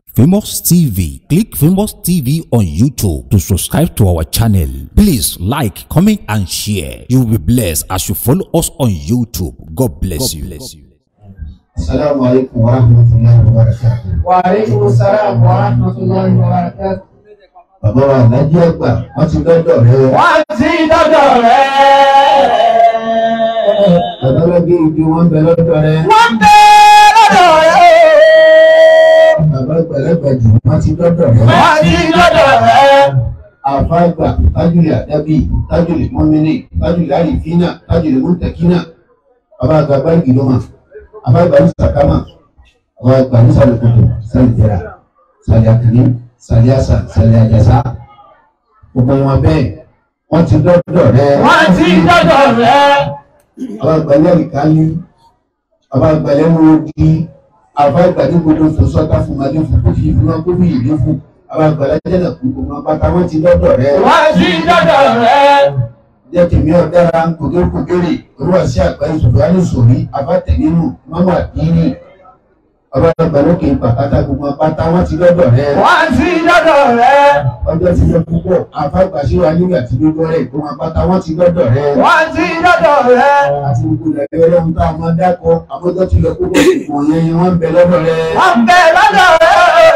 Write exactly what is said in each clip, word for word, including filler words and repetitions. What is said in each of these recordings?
Famous T V. Click Famous T V on YouTube to subscribe to our channel. Please like, comment, and share. You will be blessed as you follow us on YouTube. God bless God you. Bless you. Assalamu alaikum wa rahmatullahi wa barakatuh. Wa alaikum assalam wa rahmatullahi wa barakatuh. Bàbá wa Alhaji Àgbà, wọ́n ti dọ́dọ̀ rẹ̀. Wọ́n ti dọ́dọ̀ rẹ̀. Bàbá lọ́gí ibi wọ́n bẹ lọ́dọ̀ rẹ̀. Wọ́n bẹ lọ́dọ̀ rẹ̀. Bàbá Gbẹ̀lẹ́gbẹ̀jù, wọ́n ti dọ́dọ̀ rẹ̀. Wọ́n ti dọ́dọ̀ rẹ̀. Àfa Àgbà, Tájùlì Àdábì, Tájùlì Mọ́mìnì, Tájùlì Àrífínà, Tájùlì Múntẹ̀kínà. Bàbá Àgbà Ìgìdọ́mà, Bàbá Àgbà ní Sàkámà, Bàbá Àgbà ní Sàlùkùtù, Sàlùjẹ̀rà, Sàlẹ̀ Àkàní, Sàlẹ̀ Àṣà, Sàlẹ̀ Àjàsà. Gbogbo wọn bẹ́ẹ̀, wọ́n ti dọ́dọ̀ rẹ̀. Wọ́n ti dọ́dọ̀ rẹ̀. Bàbá Àgbà ní Àríkání, Bàbá Àgbà lẹ́nu odi, Bàbá Àgbà ní gbogbo fún sọ́tà fún Madé fún kófì fún wọn kófì ìdí fún. Bàbá Àgbà lẹ́jẹ̀ náà kún gbogbo wọn pátá wọ́n ti dọ́dọ̀ rẹ̀. Wọ́n ti dọ́dọ̀ rẹ̀. Jẹ́ kìmí ọ̀dára ń kòkè kòkèrè, olúwa sí àgbà ìṣòro alùsòrí, abátẹ̀ nínú, mọ́mọ́ àdínì. Bàbá Àgbà lókè pàkátà gbogbo pátá wọ́n ti dọ́dọ̀ rẹ̀. Wọ́n ti dọ́dọ̀ rẹ̀. Ọjọ́ ti lọ púpọ̀, àfàgbà sí wa nígbà tí gbogbo rẹ̀ gbogbo pátá wọ́n ti dọ́dọ̀ rẹ̀. Wọ́n ti dọ́dọ̀ rẹ̀. Àti gbogbo ìlànà ọlọ́run tá a máa dákọ̀, àmọ́jọ́ ti lọ púpọ̀, wọ̀nyẹn ni wọ́n ń bẹ lọ́dọ̀ rẹ̀. Wọ́n bẹ lọ́dọ̀ rẹ̀.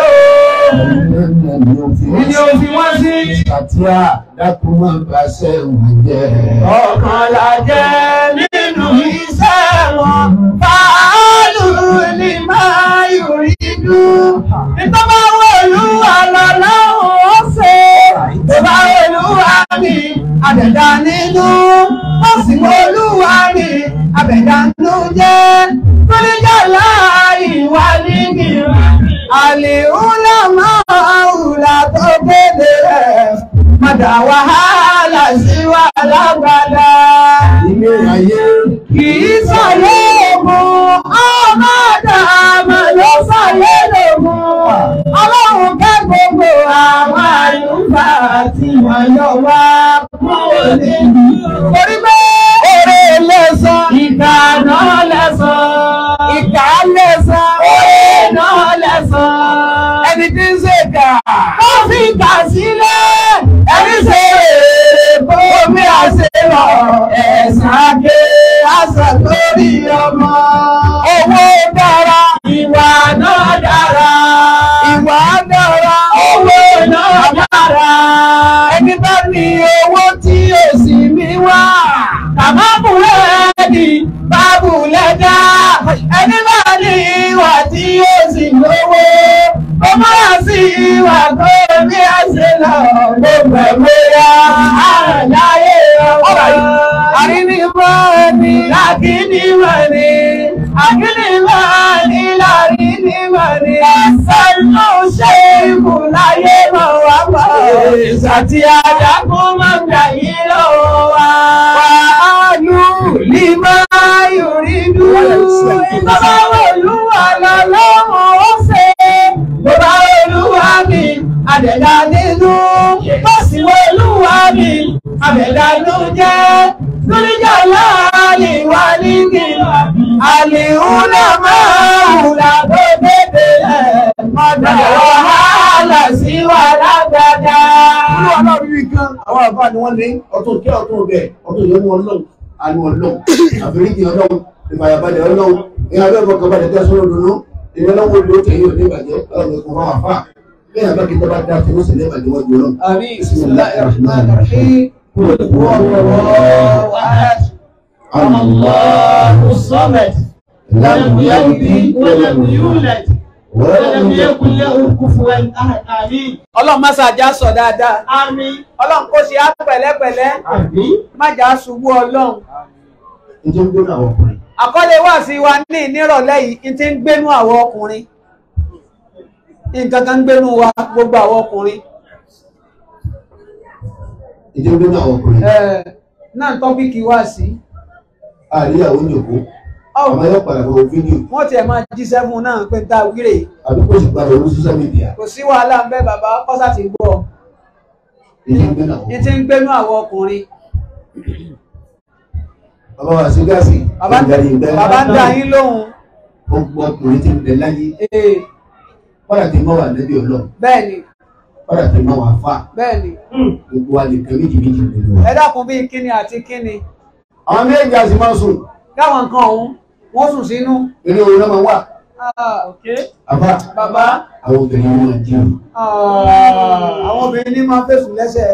Ìdí òfin wọ́n sí. Sàtíà dákun máa bá sẹ́wọ̀n jẹ́. Ọ̀kan la jẹ́ nínú iṣẹ́ wọn. Fàálù ni máa yòrí dùn. Ìtọ́ba Olúwa lọ́lọ́run ó ṣe. Ìtọ́ba Olúwa ni àbẹ̀dá nínú. Ó sì mọ Olúwa ni àbẹ̀dá nínú jẹ́. Tóníjà láàyè wá ní mìíràn. Àlè ńlá máa hùlà tó kéde rẹ̀. Mọ̀dà wàhálà sí wa lágbàdá. Ilé ayé Kì í sọ̀lé ògùn, ọmọ dàmà ló sọ̀lé lògùn. Ọlọ́run kẹ́ gbogbo àwọn àlùfáà tí wọ́n yọ wá kúrò nínú. Torí pé èrè lẹ́san, ìkà náà lẹ́san. Ìkà lẹ́san, èrè náà lẹ́san. Ẹni tí ń ṣe kà, ó fi kà sílẹ̀. Ẹni ṣe èrè kó mi àṣelọ̀. Ẹ̀san ké àṣà lórí ọmọ. Owó dára, ìwà náà dára. Ìwà dára, owó náà dára. Ẹni bá ní owó tí èsì mi wá. Kàmá búrẹ́dì, bá bùlẹ́dá. Ẹni bá ní ìwà tí èsì lówó. Ó máa sí ìwà tó bí a ṣe lọ. Gbogbo ẹ̀mọ́ra àláyé ọmọ. Àrínímọ̀ ni, àkínímọ̀ ni, àkínímọ̀ ni, lárínímọ̀ ni. Sẹ́nu ṣe ìbù láyé mọ̀ wá mọ̀. Ìsàtì àdàkùn máa ń gbà yí lọ́wọ́ wa. Wàhálù ní máa yòrí dúró. Ìjọba Olúwa lọ́lọ́run ó ṣe. Bàbá Olúwa mi, àbẹ̀dá nínú. Bọ́sì Olúwa mi, àbẹ̀dá ló jẹ́. Lóríjà láàlì wà níbi. Àlìhùnà máa hùlà tó dédé ẹ̀. Mọ̀dà wàhálà sí wà lágbàdá. Olú ọlọ́run rí gan, àwọn àbá ni wọ́n ní ọtún kí ọtún bẹ̀, ọtún ìlú ọlọ́run, àánú ọlọ́run, àforíjì ọlọ́run, ìfàyàbalẹ̀ ọlọ́run, ìyá bẹ́ẹ̀ bọ́ kọ́balẹ̀ tẹ́ sọ́rọ̀ dùnú, ìrẹ́lọ́wọ́ ìlú òkè yóò ní ìbàjẹ́ ọlọ́run ẹ̀kọ́ wọn àfà. Bẹ́ẹ̀ àbá kí tọ́ba dá fún sílẹ̀ ìbàjẹ́ wọn jù ọlọ́run. Àmín. Bismillahir Rahmanir Rahim. Qul huwallahu ahad. Allahu samad. Lam yalid wa lam yulad. Walam yakun lahu kufuwan ahad. Àmín. Ọlọ́run má ṣàjà sọ dáadáa. Àmín. Ọlọ́run kó ṣe á pẹ̀lẹ́pẹ̀lẹ́. Àmín. Má jà ṣubú Ọlọ́run. Ìjọ ń gbóná àwọn ọkùnrin. Àkọlé wà sí wa ní ìnírọ̀lẹ́ yìí tí ń gbénú àwọn ọkùnrin. Nǹkan kan ń gbénú wa gbogbo àwọn ọkùnrin. Ìjọ ń gbóná àwọn ọkùnrin. Ẹ náà tọ́pìkì wá sí. Àríyàwó ní òkú. Àmọ́ yóò padà bọ̀ fídíò. Wọ́n tiẹ̀ máa jíṣẹ́ fún un náà pé ta wíre. Àdúgbò sì padà orí social media. Kò sí wàhálà ń bẹ bàbá kọ́sà ti gbọ́. Ìjọ ń gbóná àwọn Ní ti ń gbénú àwọn ọkùnrin. Bàbá wa sí gáàsì. Bàbá ń dá yín lóhùn. Gbogbo ọkùnrin ti ń bẹ láyé. kọ́dà tí mọ́ wà lẹ́bí ọlọ́run. bẹ́ẹ̀ni. kọ́dà tí mọ́ wà fà. bẹ́ẹ̀ni. gbogbo wa nìkan méjì méjì nínú wa. ẹ dákun bíi kíni àti kíni. àwọn méjì àti máa sùn. káwọn nǹkan ọ̀hún wọ́n sùn sínú. eré orin náà máa wà. àbá bàbá. àwọn obìnrin ní máa jẹun. àwọn obìnrin ní máa fèsùn lẹ́sẹ̀.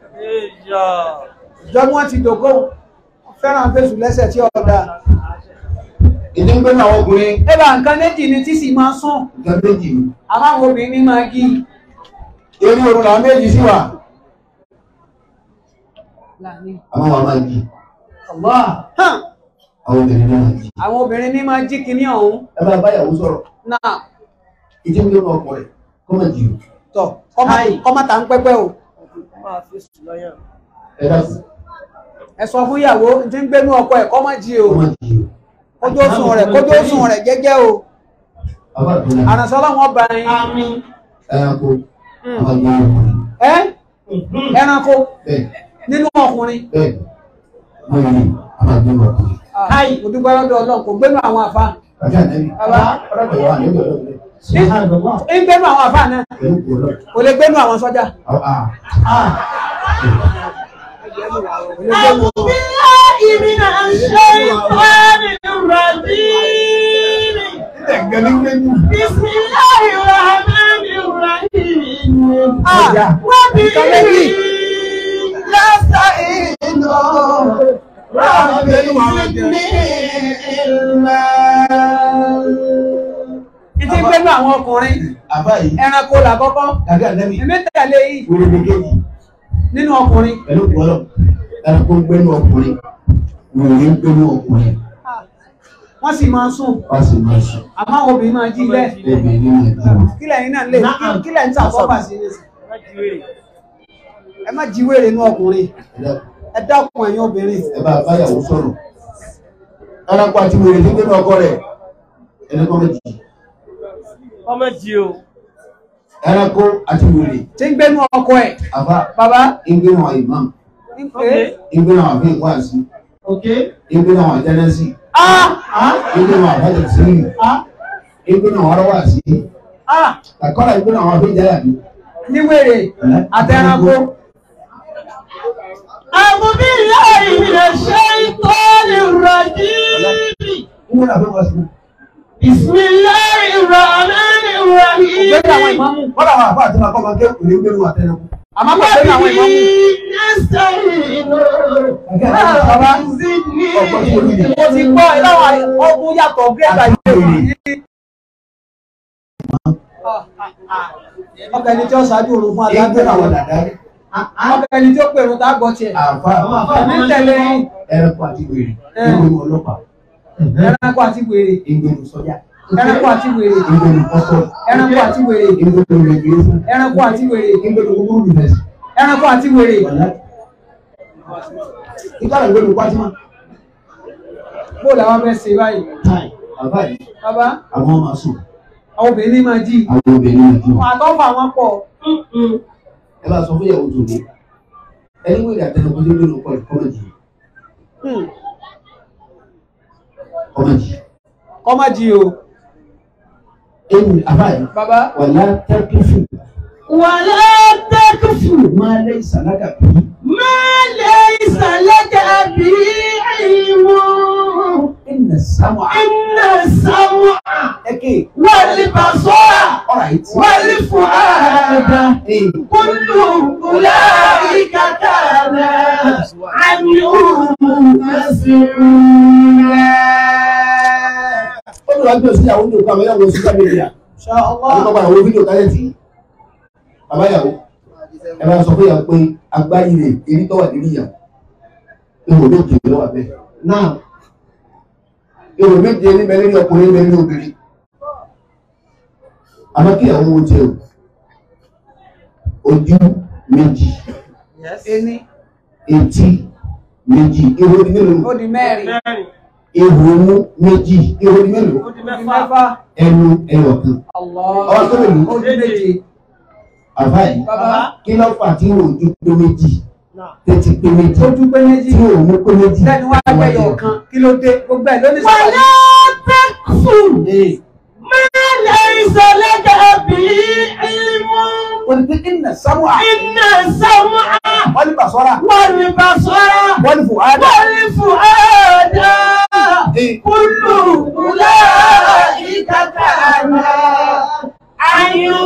ìjọba wọn ti dògó fẹ́ràn fèsùn lẹ́sẹ̀ tí ọ̀dà. ìdí ń gbé náà ọkùnrin. ẹ bá nǹkan méjì ni tí sì máa sùn. nǹkan méjì ni. àmọ́ àwọn obìnrin ní máa gí. eré orin làwọn méjì sí wa. àwọn wa máa jí. àwọn obìnrin ní máa jí. àwọn obìnrin ní máa jí kinní ọ̀hún. ẹ máa báyàwó sọ̀rọ̀. náà. ìdí ń gbé náà ọkọ rẹ̀ kọ́ máa jí o. tọ ọmọ tà ń pẹ́pẹ́ o. ẹ dákun. ẹ sọ fún ìyàwó tí ń gbénú ọkọ ẹ̀ kọ́ máa jí o. kọ́ máa jí o. kójú òsùn rẹ̀ kójú òsùn rẹ̀ jẹ́jẹ́ o. àrànsọ́lá wọn bá yín. ẹranko àwọn ọmọ ọkùnrin. ẹ ẹranko bẹ́ẹ̀ nínú ọkùnrin. bẹ́ẹ̀ mo ní àwọn ọmọ ọkùnrin. ayi mo dúpẹ́ lọ́dọ̀ Ọlọ́run kò gbénú àwọn àfa. bàjẹ́ ànẹ́bí. bàbá ọ̀rọ̀ ìwà ànẹ́bí ọ̀rọ̀ ń gbénú àwọn àfa náà kò lè gbénú àwọn sọ́jà. أعوذ بالله من الشيطان الرجيم بسم الله الرحمن الرحيم وبه نستعين رب زدني علما. ìtí ń gbénú àwọn ọkùnrin ẹranko làkọ́kọ́ èmi tẹ̀lé yìí nínú ọkùnrin. pẹ̀lú ọlọ́ ẹranko gbénú ọkùnrin wòye gbénú ọkùnrin. wọ́n sì máa sùn. wọ́n sì máa sùn. àmọ́ àwọn obìnrin máa jí lẹ̀. obìnrin máa jí lẹ̀. kílẹ̀ yín náà lè kílẹ̀ ń sàkóbà sí i. ẹ má jí wèrè nínú ọkùnrin. ẹ dákun ẹ̀yin obìnrin. ẹ bá báyàwó sọ̀rọ̀. ẹranko àti wèrè tó gbénú ọkọ rẹ̀ ẹni kọ́ méjì. ọmọ jí o. ẹranko àti wèrè. tí ń gbénú ọkọ ẹ̀. àbá bàbá. ń gbénú àwọn imam. ń gbénú àwọn àfihàn wáàsí. ń gbénú àwọn àjẹnẹsì. ń gbénú àwọn àbájá sílẹ̀. ń gbénú àwọn arọ́wàsí. kàkọ́lá ń gbénú àwọn àfihàn jáyà mi. ní wèrè àtẹranko. أعوذ بالله من الشيطان الرجيم بسم الله الرحمن الرحيم. wọ́n làwọn àbá àti màkọ́ máa ń kéwòn ní gbẹ́rù àtẹnukú. àmọ́ kò sí àwọn ìmọ̀ mú. mo ti gbọ́ ẹ láwọn ọkùnrin yàtọ̀ gírẹ́tà yìí. ọkọ̀ ẹni tí ó ṣáájú òru fún adájọ́ àwọn dàda. ọkọ̀ ẹni tí ó pèrò tá a gbọ́ tiẹ̀. ẹ̀mí tẹ̀lé ẹranko àti wèrè ìgbèrú ọlọ́pàá. ẹranko àti wèrè. ìgbèrú sọ́jà. ẹranko àti wèrè. ìgbèrú ọkọ̀. ẹranko àti wèrè. ìgbèrú rẹ̀gbẹ̀rẹ̀. ẹranko àti wèrè. ìgbèrú gbogbo rìbẹ̀sì. ẹranko àti wèrè. ìgbàlá ìgbèrú pátímà. bó làwọn fẹ́ ṣe báyìí. bàbá yìí. bàbá. àwọn máa sùn. àwọn obìnrin máa jí. àwọn obìnrin máa jí. wọn àtọ́fà wọn pọ̀. ẹ bá sọ fún ìyàwó tòní ẹni wíìlì àtẹnukú tó lónìí kọ́ ẹ̀kọ́ méjì. kọ́mọ̀jì. kọ́mọ̀jì o. ẹnu àbáyé. bàbá. wàlá tẹ́kífù. wàlá tẹ́kífù. máa lé ìsàlágà bí. máa lé ìsàlágà bí ìwọ. inna sam'a. inna sam'a. ẹ̀kẹ́. wal basara. alright. wal fu'ada. kullu ulaika kana anhu mas'ula. ó lọ́wọ́ gbé òsì àwọn oúnjẹ òkú àwọn ẹ̀yàwó social media. àwọn ọmọ àwọn fídíò kálẹ̀tì àbáyàwó ẹ bá sọ fún ìyàwó pé agbáyé rẹ̀ èyí tó wà nínú ìyàwó èrò méje ló wà bẹ́ẹ̀. náà èrò méje ní bẹ́ẹ̀ ní ọkùnrin bẹ́ẹ̀ ní obìnrin. àmọ́ kí àwọn ohun jẹ ojú méjì etí méjì ihò ní mélòó. ó di mẹ́rin. ihò mú méjì ihò ní mélòó. ó di mẹ́fà. ẹnu ẹyọ kan. ọwọ́ tó lè mú. ó di méje. àbáyé kí ló fà tí ojú pé méjì tètè pé méjì ojú pé méjì tí òun pé méjì lẹ́nu wá gbẹ̀yọ̀ kan kí ló dé gbogbo ẹ̀ ló ní sọ́kà. wàlá tẹ́kùfù ما ليس لك به علم إن السمع إن السمع والبصر والبصر والفؤاد والفؤاد كل أولئك كان عنه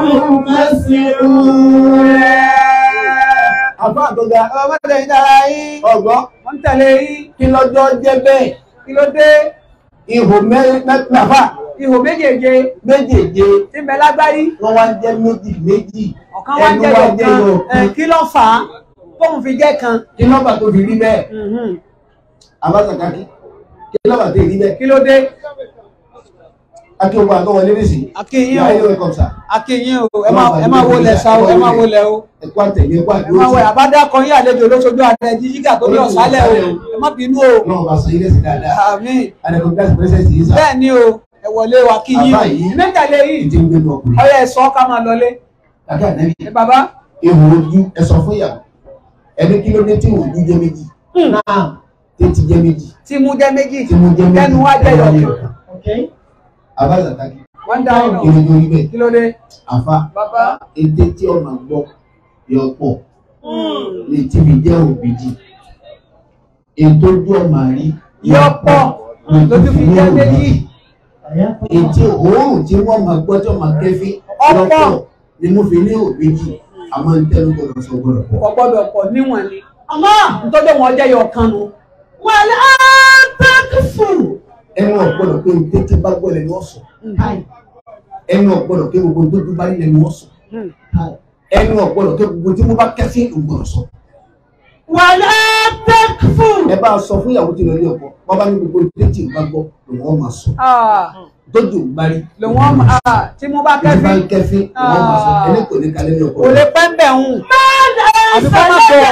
مسؤولا. àbá àgbọ̀gà ọmọdé ìdára yín ọ̀gbọ́n wọ́n tẹ̀lé yín kí lọ́jọ́ jẹ́ bẹ́ẹ̀ kí ló dé ihò mẹ́fà ihò méjèèje méjèèje tí ń bẹ lágbárí wọ́n wá ń jẹ́ méjì méjì ọ̀kan wá ń jẹ́ ọ̀kan kí ló fà á tóun fi jẹ́ kan kí ló fà tó fi rí bẹ́ẹ̀ abáṣàkákí kí ló fà tó rí bẹ́ẹ̀ kí ló dé akíwọ́ àtọwọ́ lérèsì akíyín o akíyín o ẹ máa wọlé sa o ẹ máa wọlé o ẹ̀kọ́ àtẹ̀lé ẹ̀kọ́ àdúró sí. ẹ máa wọ àbádá kan yí àlejò lóṣojú ààrẹ jíjígà tó ní ọ̀sálẹ̀ o ẹ má bínú o. náà bá sọ ilé sí dáadáa. àmín. àdàkùn gíláàsì pẹ́sẹ́sì yìí sá. bẹ́ẹ̀ ni o ẹ wọlé wa kíyín o mẹ́tàlẹ́ yìí ìdí ń gbé ní ọkùnrin. ọyọ ẹ sọ ká máa lọlé. kàkà nẹ́bí. ẹ bàbá. ihò ojú ẹ sọ fún ìyàwó ẹni kí ló dé tí ojú jẹ méjì. náà tètè jẹ méjì. tí mú jẹ méjì. tí mú jẹ méjì. kẹnu wá jẹ yọkàn. abáṣàkákí wọ́n dá ọ̀nà kí ló dé orí bẹ́ẹ̀ kí ló dé àfa bàbá èdè tí ọ̀nà gbọ́ yọ pọ̀ lè tí mi jẹ́ òbíjì ètò ojú ọmọ rí yọ pọ̀ lójú fi jẹ́ méjì ètò òórùn tí wọ́n máa gbọ́ tí wọ́n máa kẹ́fí ọ̀pọ̀ ni mo fi ní òbíjì àmọ́ ń tẹ́lu gbọ́dọ̀ sọ gbọ́dọ̀ pọ̀. kò gbọ́dọ̀ pọ̀ níwọ̀n ni àmọ́ nítorí wọn jẹ́ yọ kan nu. wàlẹ́ àtàkùfù. ẹnu ọ̀gbọ́dọ̀ pé tètè bá gbọ́ lẹ́nu ọ̀sán ẹnu ọ̀gbọ́dọ̀ pé gbogbo tó dúbá rí lẹ́nu ọ̀sán ẹnu ọ̀gbọ́dọ̀ pé gbogbo tí mo bá kẹ́sí ìgbọ̀rọ̀ sọ. wàlẹ́ tẹ́kfù. ẹ bá a sọ fún ìyàwó tí lọ ní ọkọ wọn bá ní gbogbo tètè bá gbọ́ lòun ọ̀ máa sọ tójú gbárí lòun ọ̀ máa tí mo bá kẹ́fí bá kẹ́fí lòun ọ̀ máa sọ ẹni kò ní kalẹ́ ní ọkọ. kò lè pẹ́ ń bẹ̀ ń. àbí kọ́ máa bọ̀.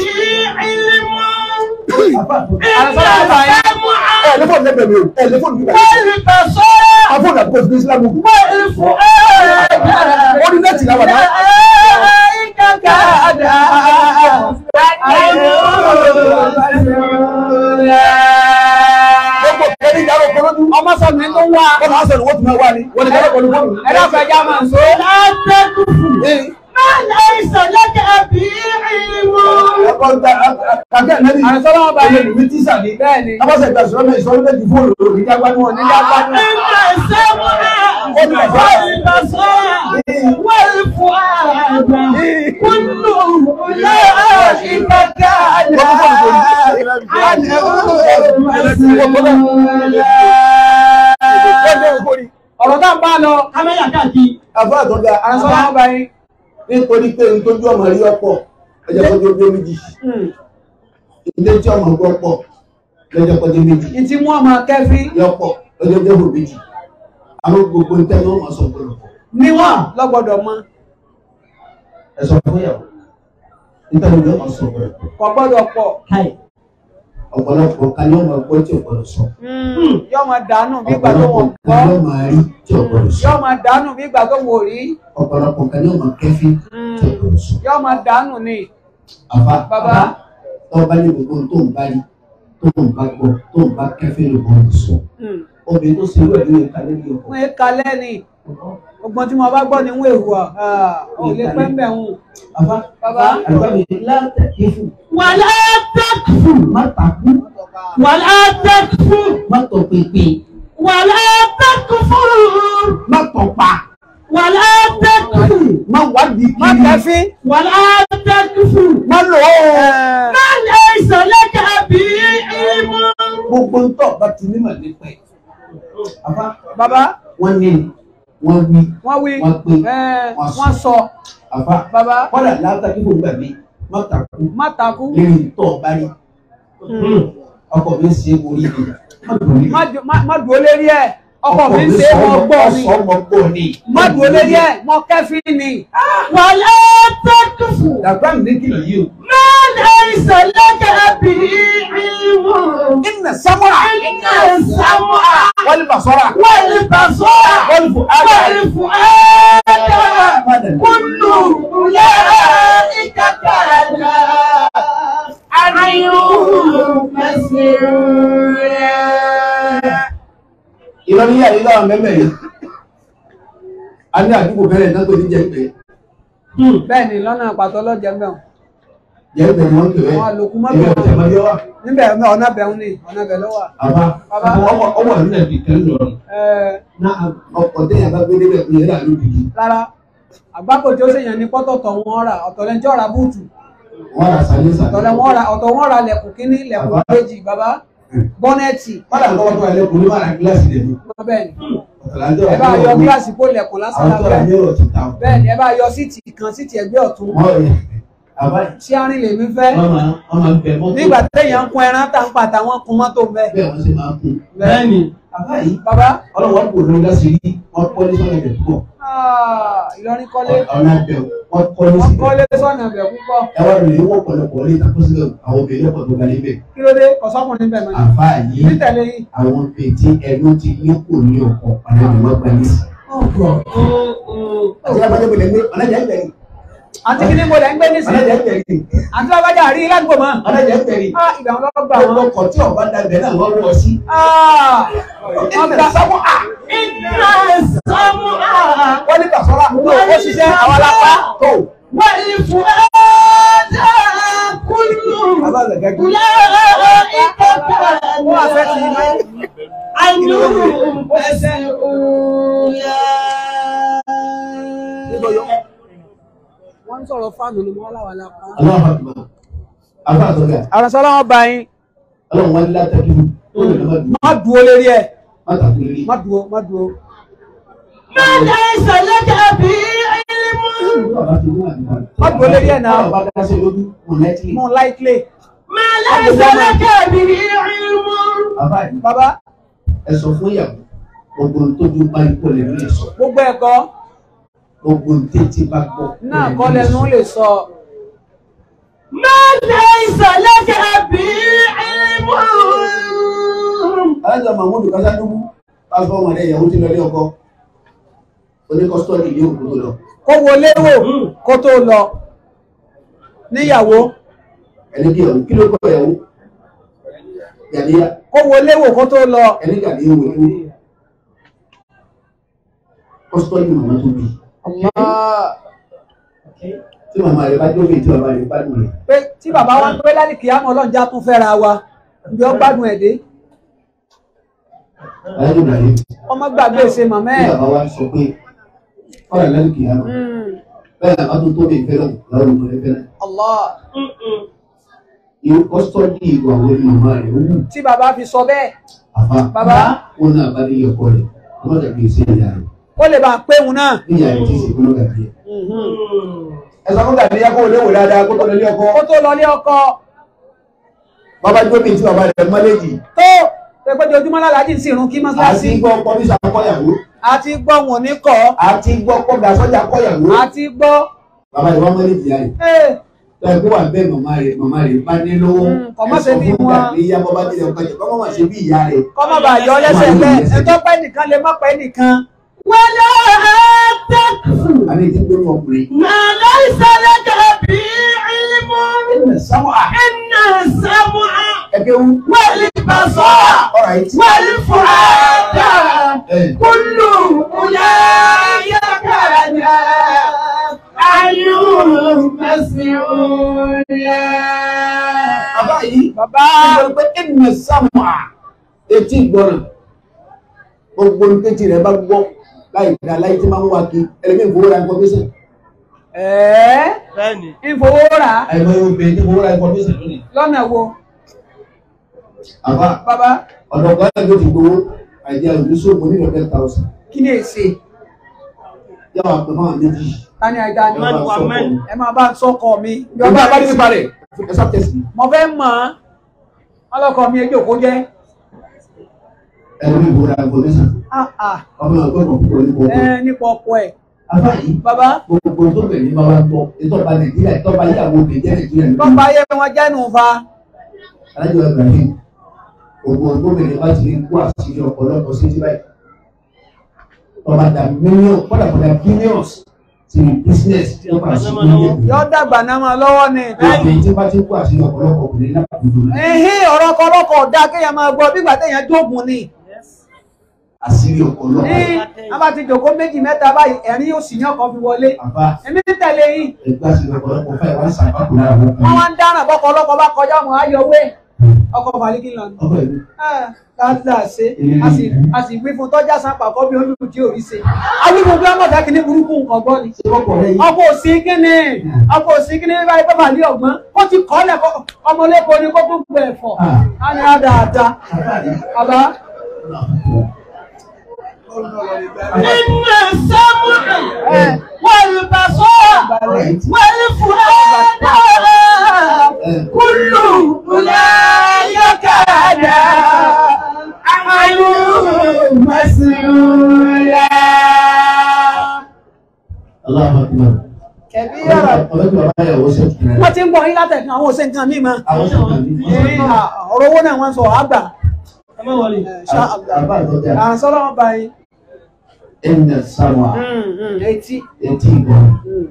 ẹ lè fọ́ọ̀nù lẹ́gbẹ̀ẹ́ mi o ẹ lè fọ́ọ̀nù mi. wọ́n lè fẹ́ sọ́ọ́. afọ́ọ̀nù àti kòsì ní Islam. wọ́n lè fọ́ ẹ́. ó ní nẹ́ẹ̀tì náà wà náà. ìkàkà àdá. gbogbo kẹ́ni ìyàwó kọ́lọ́dún. ọmọ sọ̀rọ̀ ní tó ń wá. ọmọ sọ̀rọ̀ wọ́n tún máa wá ni. wọ́n lè kẹ́lẹ́ pẹ̀lú wọ́n. ẹ dákun ẹja máa ń so. ما ليس لك به علم. kàkẹ́ ẹ̀nẹ́ni àrẹ̀sọ́lá ọba yẹn ní tíṣà ní bẹ́ẹ̀ ni. abọ́sẹ̀ ìgbà sọ̀rọ̀ mi ìsọ̀rọ̀ méjì fóònù lórí ìjágbánu wọn ní ìjágbánu. ẹ̀ka ìṣẹ́wó والبصر والفؤاد كل أولئك كان عنه مسؤولا. ọ̀rọ̀ náà bá lọ kámẹ́yà káàkiri. àbá àtọ́jà àrẹ̀sọ́lá ọba yẹn nítorí pé n tójú ọmọ rí ọ̀pọ̀ ẹjẹ kọjú ọjọ́ méjì ilé tí ọmọ gbọ́ pọ̀ lọ́jọ́ kọjú méjì ìtí wọn máa kẹfí yọpọ lọ́jọ́ jẹbù méjì àwọn gbogbo ń tẹnu ọmọ sọ gbọ́dọ̀ níwọ̀n lọgbọ́dọ̀ mọ ẹsọ fún yàwó nítorí ọmọ sọ gbọ́dọ̀ kò gbọ́dọ̀ pọ̀ ọ̀pọ̀lọpọ̀ kan ní ọmọ gbọ́ tí ọ̀pọ̀lọpọ̀ sọ. yóò máa dànù bí ìgbà tó wọ́n gbọ́. ọ̀pọ̀lọpọ̀ kan ní ọmọ rí tí ọ̀pọ̀lọpọ̀ sọ. yóò máa dànù bí ìgbà tó wọ́n rí. ọ̀pọ̀lọpọ̀ kan ní ọmọ kẹfí tí ọ̀pọ̀lọpọ̀ sọ. yóò máa dànù ni. àbá bàbá tó bá ní gbogbo tó ń bá rí tó ń bá gbọ́ tó ń bá kẹfí ló bọ́ sọ. obìnrin tó ṣe irú ẹ̀ ló yẹ kalẹ́ ní ọkọ. wọ́n yẹ kalẹ́ ni ọgbọ́n tí mo bá gbọ́ ni wọ́n èhù ọ̀ ọ̀ lè pẹ́ ń bẹ̀ wọ́n. bàbá bàbá àgbà mi látẹ̀kífù. wà látẹ̀kífù má takú. wà látẹ̀kífù má tọ̀ pépé. wà látẹ̀kífù má tọ̀ pa. wà látẹ̀kífù má wádìí kiri. má kẹfí. wà látẹ̀kífù má lò ó. má lè sọ̀lẹ̀ kàbí ìmọ̀. gbogbo ń tọ̀ bá ti nímọ̀ nípa ẹ̀. bàbá wọ́n ní wọ́n wí wọ́n wí wọ́n pé wọ́n sọ àfa bàbá kọ́lá látàkì fún gbà mí má takú má takú lẹ́yìn tó ọba rí ọkọ̀ mi ṣe orí mi má dùn ó lérí ẹ̀ ọkọ̀ mi ṣe mọ́ gbọ́ ni má dùn ó lérí ẹ̀ mọ́ kẹ́fí ni wà látàkì fún dàgbà mi ní kìlọ̀ yìí o. mẹ́lẹ̀ ìṣẹ̀lẹ̀ kẹ́bí ìwò. iná sámúà iná sámúà. والبصر والبصر والفؤاد والفؤاد كل أولئك كان عنه مسؤولا. ìrọ̀lẹ́ yà nígbà mẹ́mẹ́ yìí a ní àdúgbò bẹ̀rẹ̀ náà tó ní jẹ́gbẹ́. bẹ́ẹ̀ ni lọ́nà pàtó lọ́jẹ́ mẹ́wọ̀n. jẹ́gbẹ́ ni wọ́n ń tẹ̀wẹ́. àwọn àlòkù mọ́tò wọn níbẹ̀ ọ̀nà bẹ̀rún ni ọ̀nà bẹ̀ lọ́wọ́. àbá ọmọ ọmọ ìlú náà fi kẹ́lẹ́ lọ́rùn. náà ọkọ̀ tẹ̀yà bá gbé débẹ̀ fún yẹn ló dìde. rárá àgbákò tí ó ṣèyàn ní pọ́tọ̀tọ̀ wọn rà ọ̀tọ̀ lẹ́ni tí ó ra búùtù. wọ́n ra sàlẹ́sà. ọ̀tọ̀ wọn ra lẹ̀kùn kínní lẹ̀kùn kejì bàbá bọ́nẹ́ẹ̀tì. padà ń kọ́kọ́ tó ẹ lẹ́kùn ní máa ra gíláàsì lẹ́nu. ẹ bá yọ gíláàsì kó lẹ̀kùn lásán lábẹ́. bẹ́ẹ̀ ni ẹ bá yọ síìtì kan síìtì ẹgbẹ́ ọ̀tún. ṣé àárín lèmi fẹ́. nígbà téèyàn ń kun ẹran tá ń pa àtàwọn kun mọ́tò mẹ́. bẹ́ẹ̀ wọ́n ṣe máa ń kun. bẹ́ẹ̀ ni bàbá yìí bàbá. ọlọ́wọ́ kò lóun láti rí wọn kọ́ ní sọ́nà ibẹ̀ púpọ̀. Ìlọrin kọ́lé. ọ̀nà ibẹ̀ wọn kọ́ ní síbẹ̀. wọ́n kọ́lé sọ́nà ibẹ̀ púpọ̀. ẹ wá lè wọ́n pọ̀lọpọ̀ ní ìtàkùnsílẹ̀ àwọn obìnrin lọ́pọ̀ tó ga níbẹ̀. kí ló dé ọ̀sọ́kùnrin bẹ̀ mọ́. àfa yìí nítẹ̀lé yìí. àwọn pèntì ẹnu ti ní kò ní ọkọ̀ ọ̀nà ìwọ̀n gba ní sí. àti lábàjẹ́ bọ̀lẹ̀ gbé ọ̀nà ìjà ìbẹ̀rẹ̀. àti kí ni mo lẹ̀ ń gbé ní sí. ọ̀nà ìjà ìbẹ̀rẹ̀. àti lábàjẹ́ àrí lágbo mọ́. ọ̀nà ìjà ìbẹ̀rẹ̀. ìgbà wọn lọ gbà wọn. ọkọ̀ tí ọba dàgbẹ̀ náà wọ́n wọ̀ sí. ọgbà sọ́mù à. iná sọ́mù à. wọ́n ní kàṣọ́ra ó ṣiṣẹ́ àwọn alápá. wọ́n ní fún ẹ́ẹ́dá kúlù. kúlẹ̀ ìkẹ́kẹ́ wọ́n á fẹ́ ti iná. àìlú ẹsẹ̀ òòyà. wọ́n ń sọ̀rọ̀ fáànù ni wọ́n láwà lápá. aláwọ̀ àgbà àbá àtọ́gà. àrùnsọ ọlọ́wọ́ bá yín. ọlọ́run wọn ní látàkì má dúró lérí ẹ̀. má tàkì lérí. má dúró má dúró. mẹ́ta ìṣẹ̀lẹ̀ dàbí ìlímù. má dúró lérí ẹ̀ náà. ọba dáṣẹ́ lójú mọ̀ láìkílẹ̀. mọ̀ láìkílẹ̀. mẹ́ta ìṣẹ̀lẹ̀ dàbí ìlímù. bàbá yìí bàbá. ẹ sọ fún ìyàwó gbogbo tójú bá ikú lè ní sọ. gbogbo ẹ̀kọ́. gbogbo tètè bá gbọ́. náà kọ́ lẹ́nu lè sọ. mẹ́ta ìṣẹ̀lẹ̀ dàbí ìlímù. alájà mahmudu kásándúgbù pásítọ̀ ọmọ rẹ̀ ìyàwó ti lọ ilé ọkọ oníkọ́sítọ́ọ̀dì ìlú òkú tó lọ. kó wọlé wò kó tó lọ níyàwó. ẹni kí ọ̀hún kí ló kọ́ ìyàwó gàdíyà. kó wọlé wò kó tó lọ. ẹni gàdíyà wò ní kọ́sítọ́ọ̀dì màmá tó bí. tí màmá rẹ̀ bá jókè tí bàbá rẹ̀ bá dùn rẹ̀. pé tí bàbá wa ń pẹ́ láti kìí àmọ́ ọlọ́run já tún fẹ́ra wa ǹjẹ́ ó gbádùn ẹ̀ dé. alájọ Ibrahim. ọmọ gbàgbé ṣe màmá ẹ̀. tí bàbá wa sọ pé ọ̀rọ̀ lẹ́nu kìí àmọ́ bẹ́ẹ̀ náà wọ́n tó bí ìfẹ́ náà lọ́rùn tó lẹ́fẹ́ náà. Allah. ìwé kọ́sítọ́ọ̀dì ìwà wo ni màmá rẹ̀ ó wù. tí bàbá fi sọ bẹ́ẹ̀. àfa bàbá. ó náà bá ní ọkọ rẹ̀ ọmọ tàbí ìṣe ìyá rẹ̀. ó lè bá a pé òun náà. níyà rẹ̀ ti ṣèkúrò gàdíyà. ẹ sọ fún gàdíyà kó o léwò dáadáa kó tó lọ lé ọkọ. kó tó lọ lé ọkọ. bàbá jókè tí bàbá rẹ̀ mọ́lẹ́jì. tó pẹpẹjọ ojúmọ́ lálàájì sí irun kí mọ́ṣáláṣí. àti gbọ́ kọ́mísà kọ́yàwó. àti gbọ́ wọn ní kọ́. àti gbọ́ kọ́gà sọ́jà kọ́yàwó. àti gbọ́. bàbá rẹ̀ wọ́n mọ́lẹ́jì yá rẹ̀. tọ́ ẹ kó wà bẹ́ẹ̀ màmá rẹ̀ màmá rẹ̀ bá ní lówó. kọ́mọ́ ṣe bí wọn. ìyá bọ́bá tilẹ̀ ọkọ jẹ kọ́mọ́ máa ṣe bí ìyá rẹ̀. kọ́mọ́ bá yọ lẹ́sẹ̀ bẹ́ẹ̀ ẹjọ́ pẹ́ nìkan lè má pẹ́ nìkan. wọlé tẹ́kù. àbí ti gbóná ọkùnrin. mẹ́ta ìṣẹ̀lẹ̀ dàbí ìlímù. sáwà. iná sọ́mù à. ẹgbẹ́ wú. wẹ́lì bàṣọ́. wẹ́lì fúrádà. kúlù kúlẹ̀ yẹ́kẹ̀rẹ̀. ayú mẹ́sìn òòyà. bàbá yìí. bàbá. ìjọba pé ẹnì sáwà. etí ìgbọràn. gbogbo nkéjì rẹ̀ bá gbọ́ láì dá láì tí máa ń wá kí ẹlẹ́mí ìfowóra information. ẹ̀ẹ́ bẹ́ẹ̀ni. ìfowóra. àìmọ̀ yóò bẹ̀ẹ́ ní ìfowóra information lónìí. lọ́nà wo. àbá bàbá. ọ̀dọ̀ kan náà ló ti gbowó àìdí àlùsọ́ọ̀mù ní hundred thousand. kí ni èsì. yàrá pé máa méjì. tani àìdá ni ẹ ẹ máa bá ń sọkọ mi. ìjọba bá ní nípa rẹ̀ ẹ sá tẹ̀sí. mo fẹ́ mọ̀ ọ́n ọlọ́kọ mi ẹjọ́ kó jẹ́. ẹlẹ́mí ìfowóra information. ọmọ ọgbọ́n púpọ̀ nípa ọkọ̀. ẹ nípa ọkọ ẹ̀. àbá yìí. bàbá. gbogbo tó bẹ̀rẹ̀ ní bàbá gbọ́ ìtọ́ba nàìjíríà ìtọ́ba yíyàwó òkè jẹ́ nàìjíríà. tọ́ba yẹ wọn jẹ́ nù fa. alájọ Ibrahim gbogbo gómìnà bá ti rí kó àṣírí ọ̀pọ̀lọpọ̀ sí ti báyìí. ọba dà mílíọ̀n kọ́dà kọ́dà bílíọ̀ns ti business tí wọ́n bá ṣe ní yọ dàgbà náà máa lọ́wọ́ ni. bẹ́ẹ̀ni tí bá ti kó àṣírí ọ̀pọ̀lọpọ̀ kò ní lápapọ̀ náà. ẹ̀hìn ọ̀rọ̀ ọkọlọ́kọ̀ ọ̀dà kéèyàn máa gbọ́ bígbà téèyàn jógun ni. àṣírí ọpọlọ. ní a bá ti jòkó méjì mẹ́ta báyìí ẹ̀rín yóò sì ní ọkọ̀ fi wọlé. Àbá èmi ń tẹ̀lé yín. ẹgbẹ́ àṣírí ọpọlọ kò fẹ́ wá sàpapọ̀ lára wọn. wọ́n wá ń dáràn bọ́kọ̀ ọlọ́kọ̀ bá kọjá wọn á yọwé ọkọ̀ fàlíkì lọ. Ọkọ ìlú. káàdà ṣe a sì gbé fún tọ́jà sanpa kọ́ bí olú tí ò rí ṣe. awíwo bí ọmọ ìdákìní burúkú nǹkan gbọ́ ni. Ṣé ọkọ rẹ yìí? ọkọ̀ òsì kíni ọkọ̀ òsì kíni báyìí bàbá ní ọgbọ́n ó ti kọ́ lẹ̀ ọmọlẹ́kọ̀ọ́ ni kó tó gbẹ ẹ̀fọ́. á ní á dáadáa. bàbá. إن السمع والبصر والفؤاد كل أولئك كان عنه مسؤولا. Allahu Akbar. kẹ̀bí yàrá Ọ̀rẹ́ tí bàbá yà wọ́n ṣe kìí rẹ̀. wọ́n ti ń bọ̀ yín látẹ̀kùn àwọn òṣè nǹkan míì mọ́. Àwọn ṣe kìí rẹ̀. ọ̀rọ̀ owó náà wọ́n sọ àgbà. Àbá àtọ́jà. à ń sọ́lọ́ wọn bá yín. Ẹnìyàn sáwà. etí. Etí ìbọn.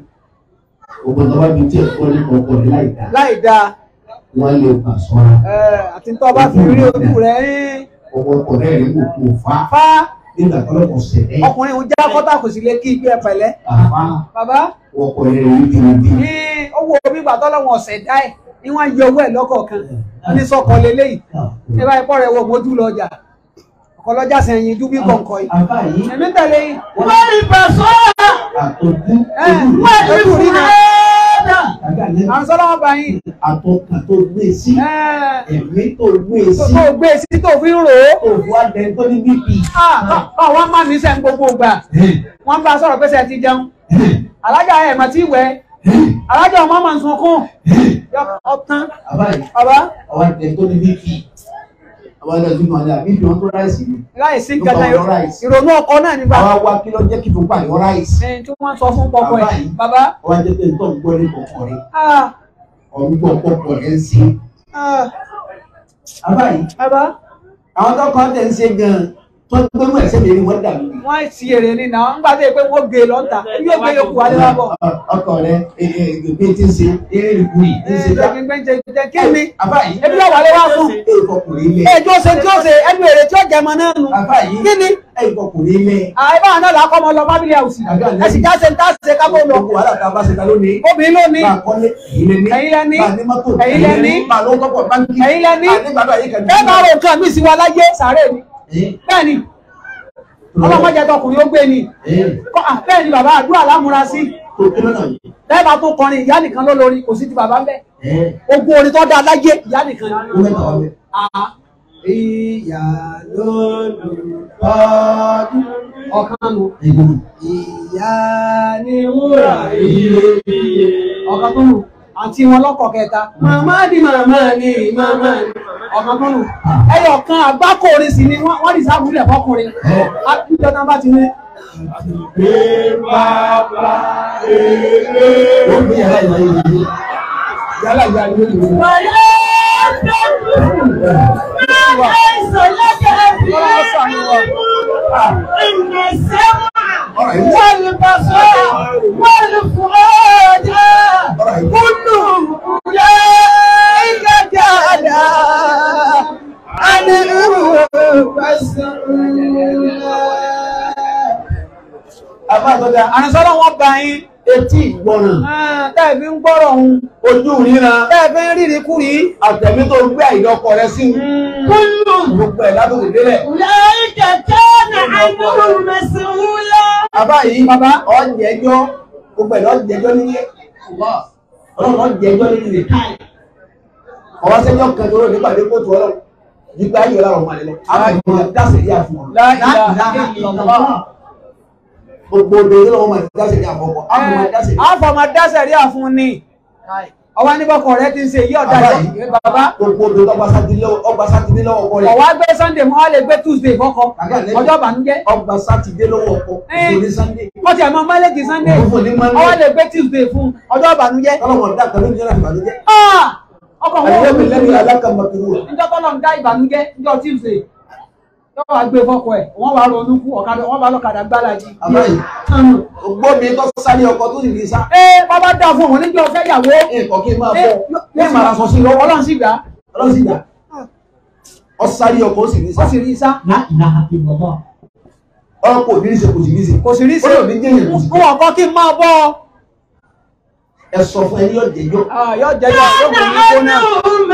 Ògùn tó bá fi tí ẹ̀kọ́ ní kọ̀ọ̀kan ní láì dá. láì dáa. Wọ́n lè bà sọ́ra. àti tó bá fi rí ojú rẹ̀ rí. Ọmọ ọkọ̀ rẹ̀ rí kò kò fá. fá. Nígbà tó lọ́kọ̀ sẹ̀lẹ̀. ọkùnrin òun já kọ́tà kò sì lè kí ibi ẹ̀ pẹ̀lẹ́. Àbá bàbá. ọkọ̀ rẹ̀ rí bí bí. ní owó omi ìgbà tọ́lọ́wọ̀n ọ̀sẹ̀ dá ẹ̀ ni wọ́n yọ owó ẹ̀ lọ́kọ̀ọ̀kan. wọ́n ní sọ́kọ̀ lélẹ́yìí. ẹ bá ipò rẹ̀ wọ mojú lọ́jà. ọkọ̀ lọ́jà sẹ́yìn dúbí kọ̀ọ̀kọ̀ yìí. Àbá yìí. èmi tẹ̀lé yìí. والبصر Àtọ̀kú. والفؤاد àwọn sọ́lọ́ wọn bá yín. Àtọ̀kà tó gbé sí. Ẹ̀mí tó gbé sí. tó gbé sí tó fi ń rò ó. Òfò adẹ tó ní B P. wọ́n máa ní sẹ́ń gbogbo gbà. wọ́n bá sọ̀rọ̀ pé sẹ́ẹ̀ ti jẹun. alájà ẹ̀ mà tí wẹ̀. alájà ọmọ máa ń sunkún. ọ̀tán. Àbá yìí. bàbá. Àwọn adẹ tó ní B P. Àwọn adẹ tó ní ọ̀dà B P wọn tó ráìsì ni. láì sí kẹta ìrònú ọkọ náà nígbà. Àwa wá kí ló jẹ́ kí tó pàdé wọn ráìsì. ẹni tí wọ́n sọ fún pọpọ ẹ̀. bàbá. Àwọn adẹ tó ń tọ́ ń gbọ́ ní kọ̀ọ̀kan rẹ̀. ah Ọ̀gbọ́n pọ̀pọ̀ rẹ̀ ń ṣe. ah Àbá yìí. bàbá. Àwọn tó kọ́ tẹ̀ ń ṣe gan-an tó ń gbẹ́rú ẹ̀sẹ̀ mi ni wọ́n dà mí. wọ́n ti èrè ni náà ńgbà tó yẹ pé wọ́n gbé lọ́ta yóò gbé yòókù wálé wá bọ̀. Ọkọ rẹ̀ gbé tí ń ṣe eré ìlú yìí tí ń ṣe dá. ẹ̀ẹ́dẹ́gbẹ̀jẹ̀ kí ni Àbá yìí. ebi yóò wálé wá fún. Ẹ̀ẹ́dọ̀kùnrin ilẹ̀. ẹjọ́ ṣe tí ó ṣe ẹnu èrè tí ó jẹ mọ náà nù. Àbá yìí. kí ni. Ẹ̀ẹ́dọ̀kùnrin ilẹ̀. àìbá náà làákọ́ ọmọ lọ family house. ẹ̀sìn já ṣe ń tá ṣe ká bó lọ. Gbogbo wàhálà tá a bá ṣe ta lónìí. obìnrin ló ní. Bá a kọ́lé èyí lé ní. ẹ̀yin lẹ ní. Bá a ní mọ́tò ẹ̀yin lẹ ní. Bá a ló kọ́kọ́ báńkì. ẹ̀yin lẹ ní. Bá a ní gbàdúrà yìí kẹ́mi. bẹ́ẹ̀ bá ro nǹkan mi sí wa láyé sàárè ni. bẹ́ẹ̀ ni ọlọ́mọdé tọkùnrin ó gbé ni. bẹ́ẹ̀ ni bàbá àdúrà lámúra sí. Tó kí lọ́nà yìí. bẹ́ẹ̀ bá tún kọrin ìyá nìkan ló lórí kò sí ti bàbá ń bẹ́. ogun orin tó dáa láyé ìyá nìkan ni. Ó mẹ́ta wá bẹ́ẹ̀. ìyá lólùkọ́dún ọ̀kan nù. ìyá ni wúrà iyebíye ọ̀kan tó nù. àti wọn lọ́kọ̀ kẹta màmá di màmá ni màmá ni ọ̀kan tó nù. ẹyọ kan àgbákòrin sì ni wọ́n rí sábúlẹ̀ fọkùnrin. àtúntò náà bá ti ní. Gbé bàbá èrè. Ó gbé yàrá ìwà yìí. Yàrá ìwà yìí ló lè. ليس لك به إن السمع والبصر والفؤاد كل أولئك كان عنه مسؤولا. Àbájọ́dá, àrùnsọ́lọ́ wọn bá yín. etí ìgbọràn. tẹ́ẹ̀fí ń gbọ́rọ̀ òun. Ojú ríran. tẹ́ẹ̀fí ń rírí kúrí. Àtẹ̀mí tó gbé àìdọ́kọ̀ rẹ sí. Kúlù gbogbo ẹ̀ látòkè délẹ̀. أولئك كان عنه مسؤولا. Àbá yìí, Bàbá. ọ̀jẹ̀jọ́, gbogbo ẹ̀ lọ́jẹ̀jọ́ nílé. Ọlọ́run ọ̀jẹ̀jọ́ nílé. Ọwọ́ sẹ́jọ́ kan tó lóde pàdé kóòtù ọlọ́run. Nígbà ayé ọlọ́run ọmọ àlẹ́ lọ. Àwọn ìgbìmọ̀ dáṣẹ̀ yà fún wọn. Gbogbo obìnrin lọ́wọ́ máa dáṣẹ̀ yà fọ́kọ̀. Àwọn máa dáṣẹ̀ yà. àfọ̀mọ̀ dáṣẹ̀ rí àfún ni. ọwọ́ níbọ̀kọ̀ rẹ ti ń ṣe yí ọ̀dà ìwé bàbá. Gbogbo obìnrin ọgbà sátidé lọ́wọ́ ọkọ rẹ̀. ọ̀wá gbé Sunday mọ́ lè gbé Tuesday fọ́kọ. ọjọ́ ìbànújẹ́. Ọgbà sátidé lọ́wọ́ ọkọ. Ìgbòní Sunday. wọ́n ti àmọ́ mọ́lẹ́kì Sunday. ọwọ́ lè gbé Tuesday fún ọjọ́ ìbànújẹ́. Ọlọ́run dá kan ló ń jẹ́ ìbànújẹ́. ọkọ̀ Àyẹ̀wò wọn lẹ́nu alákàmọ̀kìrú. níjọ́ tọ́lọ́ ń dá ìbànújẹ́ níjọ́ Tuesday. yọ́wọ́ wá gbé fọ́kọ ẹ̀ wọ́n wá ronú kú ọ̀kadà wọ́n bá lọ́kadà gbáradì. Àbáyé. Ògbómi tó sáré ọkọ̀ tó sì rí sá. ee bàbá dá fún òun níjọ́ fẹ́ yàwó. Ẹ̀kọ́ kí n máa bọ̀. Ní ìmàrà sọ sí lọ́wọ́. Ọlọ́run sì gbà. Ọlọ́run sì gbà. Ọ sáré ọkọ̀ ó sì rí sá. ó sì rí sá. ọ̀rọ̀ kò ní í ṣe kò sì ní í ṣe. kò sì rí ṣe Ó lò ní jẹ́yìn kò sì fún ọkọ kí n máa bọ́ ẹ sọ fún ẹni yóò jẹjọ́. yọ jẹjọ yóò kò ní kó náà.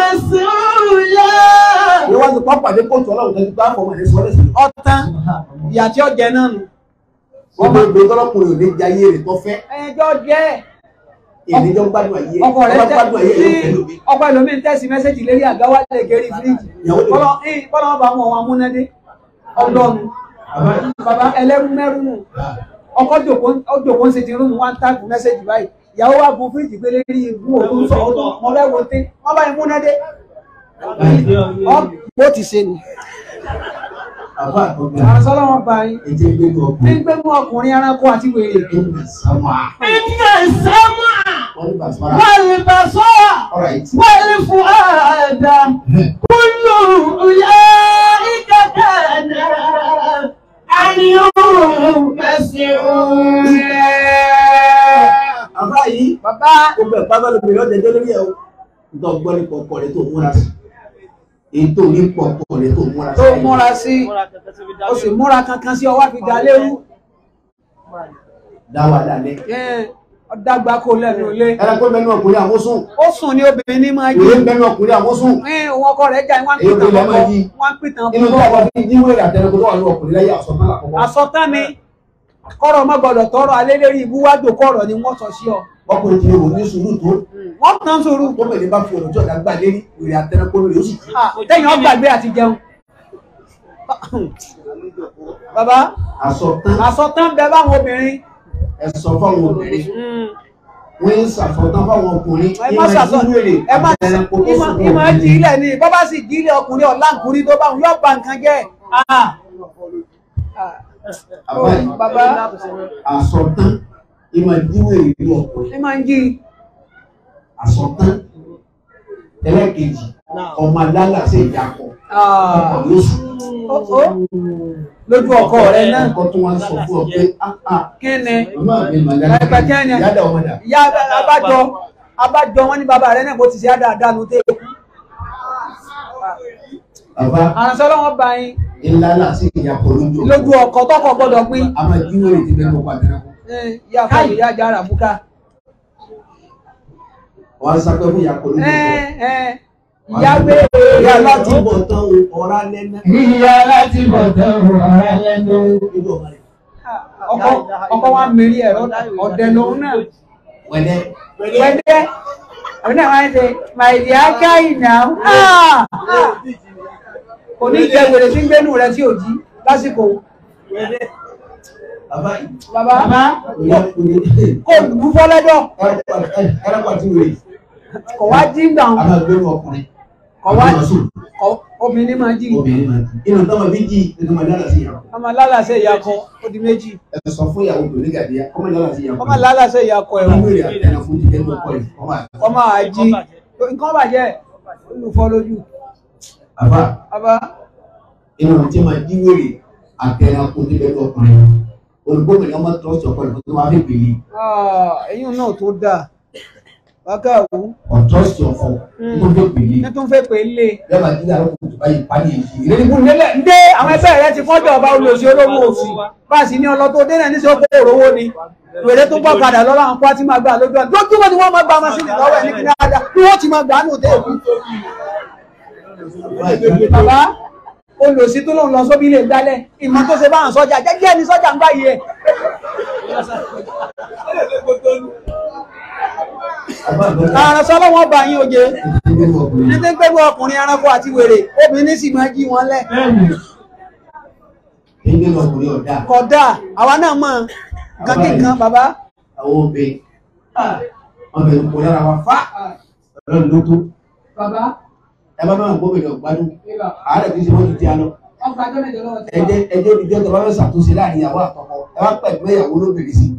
Ìwé wá sí pápá ní kóòtù ọlọ́run tó ti gbá fọmọ ẹ̀ sọ lẹ́sìn. ọ̀tán ìyà tí ó jẹ náà nù. Wọ́n máa ń gbé tọ́lọ́kùnrin òní jẹ ayé rẹ̀ tó fẹ́. ẹjọ́ jẹ́ Ènìjọ́ gbádùn ayé. ọkọ rẹ̀ gbádùn ayé tẹ́ yóò sí ọkọ ẹlòmíì ń tẹ́sí mẹ́sẹ̀jì lérí àgáwá lè gẹ́rí fíríjì. Ìyàwó lè bọ́lá bọ́lá wọn bá mú ọmọ amúnádé ọlọ́run bàbá ẹlẹ́rú mẹ́rú nù ọkọ jòkó ń ṣe ti rúùmù wá ń tàgù mẹ́sẹ̀jì báyìí ìyàwó wa gun fíríjì gbé lérí ìbú òkú sọ ọdún mọ bẹ́ẹ̀ wo té wọ́n bá ìmúnádé bó ti ṣe ni. Àbá àtọ́gbà. àrùsọ́lá wọn bá yín Ètè gbénu ní ọkùnrin. gbẹ́mú ọkùnrin ẹranko àti wèrè. Ìgbà sáwà. Ìgbà sámà Wọ́n ní bàtúmọ́ra. wal basara All right. wal fuada kullu ulaika kana anhum mas'ula. Àbá yìí. bàbá Gbogbo ẹ̀ pátá ló bèrè ọ̀jẹ̀jẹ̀ lórí ẹ̀ o. Nítorí gbọ́ nípa ọkọ rẹ̀ tó múra sí. Ètò nípa ọkọ rẹ̀ tó múra sí. tó múra sí ó sì múra kankan sí ọwọ́ fi dá lérú Dáwà dalẹ̀. ọ̀dàgbà kò lẹ́nu ilé Ẹranko mẹ́nu ọkùnrin àmúsùn. ó sùn ní obìnrin ní máa jí Ìwé mẹ́nu ọkùnrin àmúsùn. òun ọkọ rẹ̀ jà wọ́n ń Èyí pìtàn ló máa bọ́ jí. wọ́n ń pìtàn Inú tí bọ́ àwọn fi jíwèé rẹ̀ àtẹnukú tó wà ní ọkùnrin láyé àsọ̀tán àkọ́kọ́. àsọtán ni kọ́rọ̀ má gbọ́dọ̀ tọrọ alẹ́ lérí ibú wájú kọ́rọ̀ ni wọ́n sọ sí ọ Ọkùnrin ti rò ní sùúrù tó. wọ́n tán sòrò Tó bẹ̀rẹ̀ bá fi ọ̀rọ̀ tí ọ̀dà gbà lérí ìrè àtẹnukú lórí ó sì kí. tẹ́yìn ọgbàgbé àti jẹun bàbá Àsọ̀tán àsọtán bẹ báwọn obìnrin ẹ sọ fáwọn obìnrin. Wọ́n ń sàsọ̀tán fáwọn ọkùnrin. ẹ má sàsọ jíwèé ẹ má àtẹnukú tó ìmọ̀ sùn ìmọ̀ jí ilẹ̀ ni bọ́ bá sì jí ilẹ̀ ọkùnrin ọ̀làǹkùnrin tó báwọn yóò ba nǹkan jẹ́ Àbáyé. bàbá Àsọ̀tán ìmọ̀ jíwèé ìlú ọkùnrin. ẹ máa ń jí Àsọ̀tán ẹlẹ́kejì ọmọ alálàsẹ̀ ìyàpọ̀ ọkọ̀ yóò sùn. lójú ọkọ rẹ náà Ọkọ̀ tó wá sọ fún ọ pé áá kí ni màmá mi màgá ẹgbẹ́ kí ni yádà ọmọdà. ìyá abájọ abájọ wọn ní bàbá rẹ náà bó ti ṣe àdáadáa ló tẹ́ ẹkú Bàbá àránṣẹ́ lọ́wọ́ bá yín ńlálàsẹ̀ ìyàpọ̀ lójú lójú ọkọ tọkọ gbọ́dọ̀ pín a máa jíwèé ti bẹ́ẹ̀ mọ́kọ́ àtẹnukú. ìyá fàyè ìyá jára bùkà Wọ́n á sápẹ́ fún ìyàpọ̀ lójú ọkọ̀. ìyá gbé Ìyá láti bọ̀ tán o, ọ̀rá lẹ́nà. Ìyá láti bọ̀ tán ọ̀rá lẹ́nu. Nínú ọmọ rẹ̀. ọkọ ọkọ wa mèrí ẹ̀rọ ọ̀dẹ̀ lòun náà Wẹ̀lẹ́. wẹ́dẹ́ òun náà wá ń ṣe màìdí áká ìnà kò ní jẹ wèrè tí ń gbénú rẹ tí ò jí lásìkò Bàbá yìí. bàbá Ìyá kùnrin. kò lù fọ́lẹ́dọ̀ Ẹlẹ́pàá ti wèrè. kò wá jí ń gbà A wọn máa gbé ọkùnrin. kò wá Àbí ọ̀sùn. kò- obìnrin máa jí Obìnrin máa jí. Inú tọ́mọ bí jí nínú ọmọ lálàsẹ̀ ìyàpọ̀. ọmọ lálàsẹ̀ ìyá kan ó di méjì Ẹ sọ fún ìyàwó tòní gàdíyà, ọmọ lálàsẹ̀ ìyàpọ̀. ọmọ lálàsẹ̀ ìyá kan ẹ̀wọ̀n Ìwé rẹ̀ àtẹnà fún jíjẹ́ ní ọkọ̀ yìí. Ọmọ àti. ọmọ àjí nǹkan bàjẹ́ olùfọ́ lójú Bàbá bàbá inú tí máa jí wèrè àtẹnà fún jíjẹ́ ní ọkùnrin. Olùkọ́ mi ni ọmọ tó ṣọ̀kọ̀ ìfọ̀ tó wá fi pèlè. ẹ̀yìn náà tó dáa wákàwú Ọ̀tọ́sí ọ̀fọ̀ tó fi pèlè. ní tó ń fẹ́ pé lé Yọ̀bà jíjà ló kùtù báyìí pálí èyí. Ìrẹ́lẹ́ ìrìnkú nílẹ̀ ń dé àwọn ẹgbẹ́ rẹ ti fọ́jọ́ ọba olóòsì olówó òsì bá a sì ní ọlọ́tọ́ dé náà níṣẹ́ ó kó òrówó ni wèrè tó gbọ́ padà lọ́wọ́ àwọn pátí máa gbà lójú ọ̀nà lójúmọ́ ni wọ́n máa gba masínì lọ́wọ́ ẹ̀ ní kíní àdá bí wọ́n ti máa gbà á nù dé èkú. bàbá olóòsì tó lòun lọ sóbi ilé gbálẹ̀ ìmọ̀ tó ṣe báwọn sọ́jà jẹ́jẹ́ ni sọ́jà ń báyìí ẹ̀. àrùn sọ́lọ́ wọn bá yín oje ní tí ń pẹ́ bí ọkùnrin ẹranko àti wèrè obìnrin sì máa jí wọn lẹ̀ Ilé lọkùnrin ọ̀dà. kódà àwa náà mọ̀ nǹkan kí nǹkan bàbá Àwọn obìnrin. Wọ́n bẹ̀rù kò lára wa fá. Ọlọ́run ló tó. bàbá Ẹ bá máa gbóbìnrin ọ̀gbádùn. Àárẹ̀ kì í ṣe wọ́n ti di alọ. ọgbà tó lè jọ lọ́wọ́ tí Ẹjẹ́ ẹjẹ́ ìjọ tó bá fẹ́ ṣàtúnṣe láàrin ìyàwó àtọkọ. Ẹ wá pẹ̀lú ìyàwó lóbìnrin sí.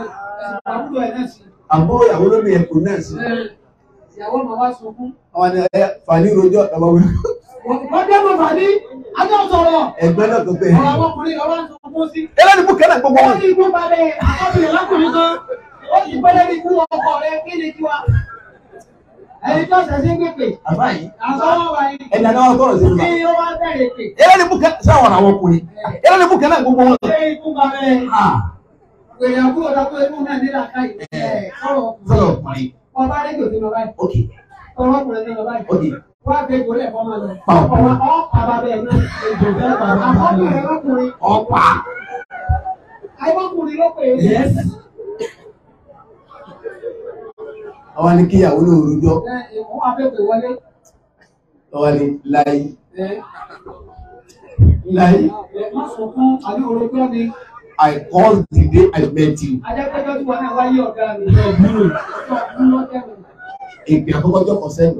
Àbúrò ìyàwó lóbìnrin ẹ̀kọ́ náà sí. ìyàwó ọmọ wa sunkún. Àwọn ni ẹ fàní rojọ́ ọmọ wí. wọ́n dé mọ̀ fàní ajọ́ sọ̀rọ̀ Ẹgbẹ́ náà tó pé. ọ̀rọ̀ àwọn ọkùnrin ọwọ́ ń sunkún sí. Ẹlẹ́ni bú kẹ́lẹ́ gbogbo ó wọn. ní ikú balẹ̀ ọkùnrin lákùnrin kan ó sì pẹ́lẹ́ ní ikú ọkọ rẹ̀ kí ni tiwa. ẹni tó ṣẹ̀ṣẹ̀ ń gbèpè. àbá yìí. àtọwọ́ wa yìí. ẹni àdáwọ̀ tọrọ sí nígbà. ní ó wá bẹ̀rẹ̀ pè. ẹlẹ́ni bùkẹ́ sáwọn àwọn ọkùnrin ẹlẹ́ni bùkẹ́ náà gbogbo wọn. ṣé ikú bá bẹ́ẹ̀. wèrè àbúrò dọ́kọ̀ inú náà nílà káyì. sọ̀rọ̀ ọkùnrin. ọba rédíò ti lọ báyìí. ok. ọwọ́ ọkùnrin ti lọ báyìí. ok. wá gbé ìgbòlẹ̀ fọ́ máa lọ. Ọ̀pá. ọ̀pá bẹ́ẹ̀ náà. àkọ́kùnrin lọ́kùnrin. ọ̀pá. àìwọ́kùnrin ló pè é. yes. àwọn ni kíyàwó ló rojọ́. wọ́n wá fẹ́ pè wọlé. àwọn ni láyé. láyé. má sọ fún àbí orogún ni. I called the day I met you. ajẹ́pẹ́jọ́ tí wọ́n náà wáyé ọ̀gá mi. ìpè àkọ́kọ́ jọ̀kọ̀ sẹ́yìn.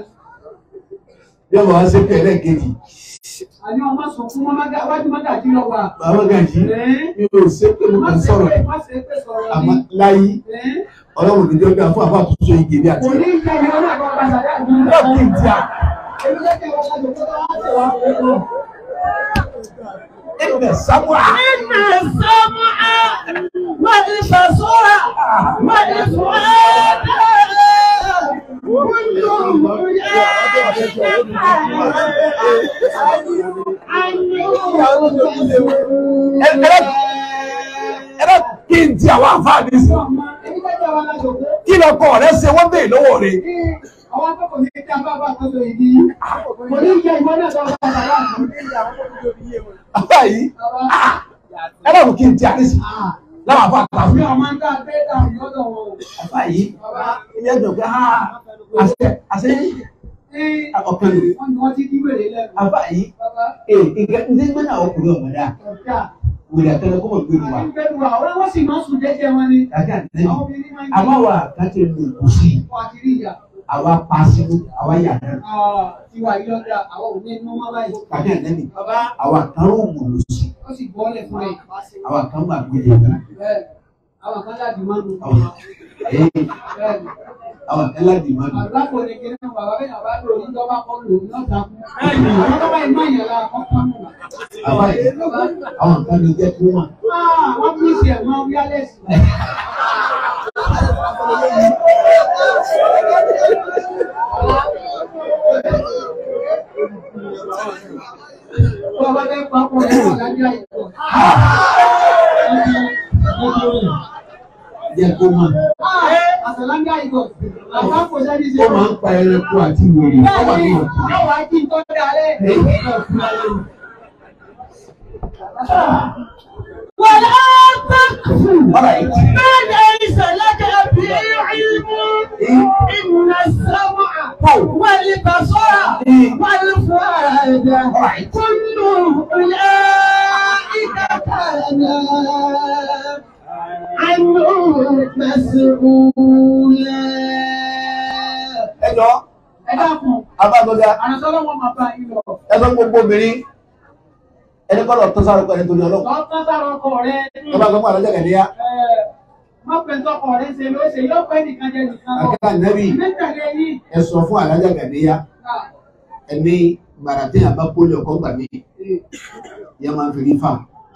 bí ọmọ wa ṣe pé ẹlẹ́ẹ̀kejì. àní ọmọ sọ fún wọn wájú má dàjí lọ wà. bàbá gàjí mi ò ṣe pé mo kàn sọ̀rọ̀ àmọ́ láyé ọlọ́run ní jọ́gbà fún àbá àtúnṣe igi ní àti. kò ní ìjà ìwọ náà kọ́ bá sàdá àdúgbò. yóò kí n tí a. èmi lẹ́kẹ̀ẹ́ wọn kájọ tó bá wà tẹ̀wá fún un. Inna sam'a. Inna sam'a wal basara wal fu'ada kullun ẹ̀rọ kí n ti àwọn àǹfààní sí. kí lọkọ rẹ ṣe wọ́n bèè lọ́wọ́ rẹ. àwọn akẹ́kọ̀ọ́ ní kí a bá bá tọ́jú ìdí yìí. kò ní ìjà ìwọ náà tó bá sàdá àdúgbò. àbá yìí ẹ̀rọ kí n ti àdísì láwọn àbá àtàwọn. mi ò máa ń dá abẹ́ dáhùn lọ́dọ̀ wọn. àbá yìí ilé ẹjọ́ pé àṣẹ àṣẹ ọkàn lò. wọ́n ti dí wèrè lẹ́nu. àbá yìí ee ìgbà ndé gbé náà ọkùnrin ọ̀mọ̀dá wèrè àtẹlẹ kọ́mọ̀ gbé wa. wọ́n sì máa ń sùn jẹ́jẹ́ wọn ni. kàkà àtẹlẹ àwa wà kàtẹ lò kù sí i. wọ́n ti rí ìyá. àwa paṣíwò àwa yà náà. tiwa yìí lọ́dà àwọn ò ní inú mọ́ báyìí. kàkà àtẹlẹ àwa kan ó mú lò sí. ó sì bọ́ọ̀lẹ̀ fún ẹ. àwa kan wà gbé yẹn. àwọn kan láti máa ń lò. àwọn kan láti máa ń lò. àgbàpọ̀ ni kí ní bàbá bẹ́ẹ̀ bàbá lò ní lọ́ba kọ́ lò ní ọ̀dà kú. àwọn tó bá yìí máa yàn lára kọ́kọ́ nù. àwa yìí àwọn kan lè jẹ́ kó wọn. wọ́n bí ìṣe ẹ̀ máa ń yálẹ̀ sí. Bàbá bẹ́ẹ̀ papọ̀ ní ọ̀gájà ìkọ̀. Jẹ́ kó mọ̀. Àtàlángá ìkọ̀. Àbá kò sẹ́ni ṣe. Ó máa ń pa ẹranko àti wèrè. Bẹ́ẹ̀ni, yóò wá kí n tó dalẹ̀. ولا تقف ما ليس لك به علم إن السمع والبصر والفؤاد كل أولئك كان عنه مسؤولا. Ẹ jọ. Ẹ dákun. Abágbọ́dá. Àrùnsọ́lọ́ wọn máa bá yín lọ. Ẹ sọ gbogbo obìnrin. Ẹni kọ́ lọ tó sáré pẹ̀lú nítorí ọlọ́run. Lọ tán sára ọkọ rẹ. Ẹ bá gbọ́mọ àlọ́jà kẹ̀lẹ́yà. Má pẹ́ tọkọ rẹ ṣe ló ṣe yóò pẹ́ nìkan jẹ nìkan lọ. Akẹ́kọ̀ọ́ ànábì. Mẹ́tàlẹ́ yìí. Ẹ sọ fún àlọ́jà kẹ̀lẹ́yà. Ẹni gbàrà tí àbá pólì ọkọ̀ gbà mí. Ìyá máa ń fi rí fà.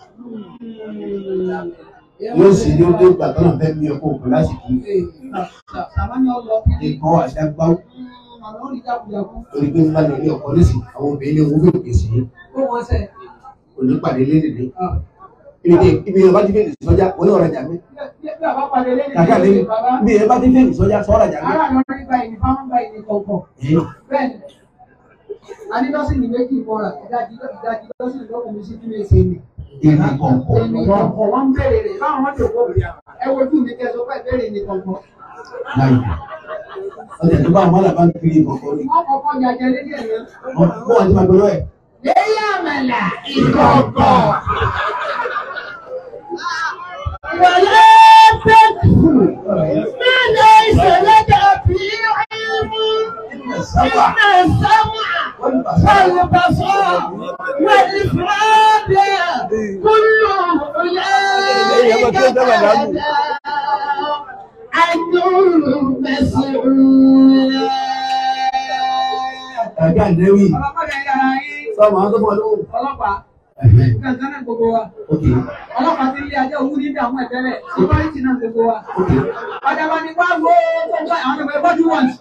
Yóò sì ní ọdún ìgbà tó náà fẹ́ mi ọkọ̀ òkú lásìkò. Ìkọ́ àṣàgbáwò. Torí pé nígbà lórí ọkọ̀ nísìnyí, àwọn obìnrin ní owó fẹ́ pèsè yìí. Òní pàdé lédèdè. Ibi yẹn bá ti fẹ́ẹ̀lì sọ́jà, wọ́n ní ọ̀rajà mi. Kàkà lé mi. Ibi yẹn bá ti fẹ́ẹ̀lì sọ́jà, sọ ọ̀rajà mi. Ara lọ rí báyìí ní fáwọn báyìí ní kọ̀ọ̀kan. Bẹ́ẹ̀ni, a ní lọ́sìn ní méjì mọ́ra, ìdájí lọ́sìn lọ́kùnrin sí kí lè ṣe ni. Èmi kọ̀ọ̀kan. Èmi kọ̀ọ̀kan wọ́n ń bèrè rẹ̀, báwọn wọ́n ti kó ẹ wojú mi kẹsọ pé ìbéèrè ní kọ̀ọ̀kan. Láyé. Ọjà tó bá àwọn ọlọ́pàá ń kiri kọ̀ọ̀kan ni. Wọ́n kọ̀ọ̀kan jàjẹ lédè yẹn. Wọ́n wọ́n ti máa gbọ́dọ̀ ẹ̀. lẹ́yìn àmàlà ìkọ̀kọ̀. Wàlá tẹ́kù mẹ́lẹ̀ ìṣẹ̀lẹ̀ dàbí ìlú iná sáwà wàlùbàṣọ́ wàlùfàdà kúlù ọ̀lẹ́ ìkàkàdà àdúrú mẹ́sìlúlẹ̀. Ẹ̀gá ìdẹ́wì. Ọlọ́pàá yẹn yára yín. Sọ́mọ àwọn tó bọ̀ lóhùn. Ọlọ́pàá. Kankan náà gbogbo wa. Ọlọ́pàá ti lé ajá òwú ní ìdààmú ẹ̀tẹ́lẹ̀. Security náà gbogbo wa. Ọjà wa ni wá wo gbogbo àwọn ọmọ ẹgbẹ́ ọdún wọ̀nyí.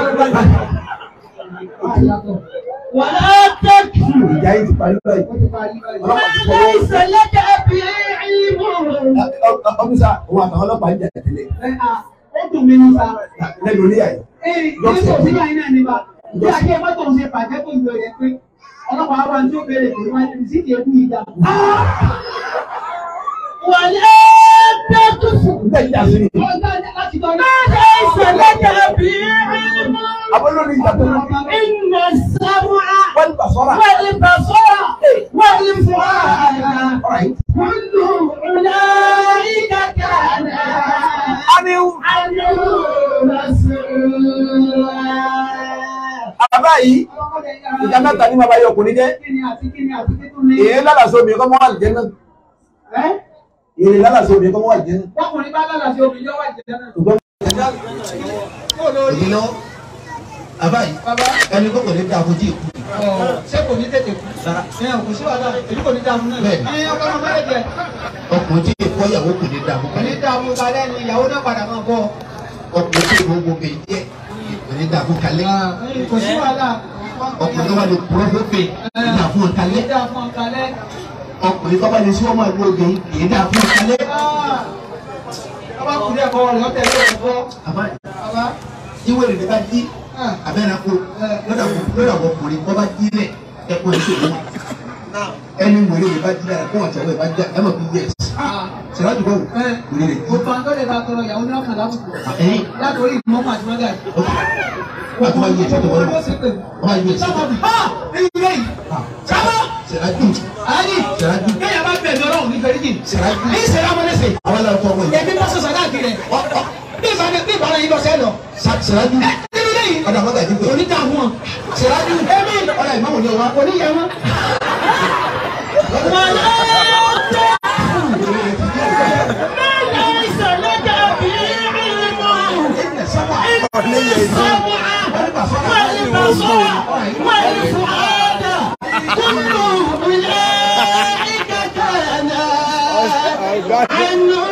Wàlá tẹ́kì. Ìjà yìí ti parí báyìí. Wàlá ìṣẹ̀lẹ̀ dàbí ìlú. Ọ́fíìsà òun àtàwọn ọlọ́pàá ń jà tẹ́lẹ̀. Ó dùn mí ní sa. Lẹ́nu orí àyè. Ee, ní kò sí báyìí náà nípa. Bí ajé mọ́tò ń ṣe bàjẹ́ tó ń lo yẹn pé ọlọ́pàá wa tí ó béèrè pé wọ́n ti sì ti ẹkú ìjà. Wàlá tẹ́kì. Bẹ́ẹ̀ ni àṣírí. Láti tọ́ ní. Wàlá ìṣẹ̀lẹ̀ dàbí ìlú. Abọ́lórí ìjà tó ń bọ̀. إن السمع والبصر والبصر والفؤاد كل أولئك كان عنه مسؤولا. Bàbá yìí, ìjà mẹ́ta ní bàbá yìí ọkùnrin jẹ́. Èyí lálàsí obìnrin kọ́ mọ́ wà lìjẹ́ náà. Èyí lálàsí obìnrin kọ́ mọ́ wà lìjẹ́ náà. Bọ́kùnrin bá lálàsí obìnrin yóò wà lìjẹ́ náà. Ìdílọ́ àbáyé ẹni kò kò ní dáa fojú ìkú. Ṣé kò ní tètè kú? Ẹ ò kò sí wàhálà, èmi kò ní dáa fún náà. Bẹ́ẹ̀ni. Ẹ ọkọ ọmọ mẹ́rẹ̀ jẹ. Ọkùnrin tí èkó ìyàwó kò ní dáa fún Kò ní dáa fún kalẹ́ ni ìyàwó náà padà máa bọ̀. ọkùnrin tí èkó gbogbo jẹ́ kò ní dáa fún kalẹ́. Kò sí wàhálà. Ọkùnrin tó bá lè kúrọ́ fún pé kì í dáa fún Kò kalẹ́. ní dáa fún kalẹ́. Ọkùnrin tó bá lè sí ọmọ ìlú oge kì í dáa fún kalẹ́. Ọba kùnrin ẹ̀kọ́ rẹ̀ ọ̀tẹ̀ ló ń bọ́. Àbáyé ìwé rẹ̀ bá jí abẹ́rẹ́kọ lọ́dà ọkùnrin tó bá jí lẹ̀ ẹ̀kọ́ ìṣòro ẹni wèrè rẹ̀ bá jí lẹ̀ ẹ̀kọ́ ọ̀tẹ̀wé bá já ẹ̀mọ̀ bí yẹs. Sìrájú bọ̀ wèrè rẹ̀. Gbogbo àwọn tó lè bá tọrọ ìyàwó ní ọkàn lábùkù. Ẹ̀yìn Látòrí ìgbìmọ̀ àti mọ́gà. wàá tó wá yẹ ẹ̀sẹ̀ tó wọlé Ó sì pè. wọ́n á yẹ ẹ̀sẹ̀ tó wọlé. Ilé yìí. Sábà. Sìrájú Ayé. Sìrájú Kéèyàn bá bẹ̀rẹ̀ ọlọ́run ní fẹ́ríjì. Sìrájú Ní ìṣẹ̀lẹ̀ amọ̀lẹ́sẹ̀. àwọn ẹlẹ́wọ̀n tó wọ̀ yìí. Èmi bá sọ̀sọ̀ láàkì rẹ̀. Bí ìbára bí ìbára yìí lọ sẹ́ lọ. Sìrájú Ilé yìí. ọ̀dà mọ́gà jí pé Oníta fún ọ. Sìrájú Èmi. ọ̀dà ìmọ̀ òní ọ̀wá. Oníyẹ wọn. Wàlá والفؤاد كل أولئك كان عنه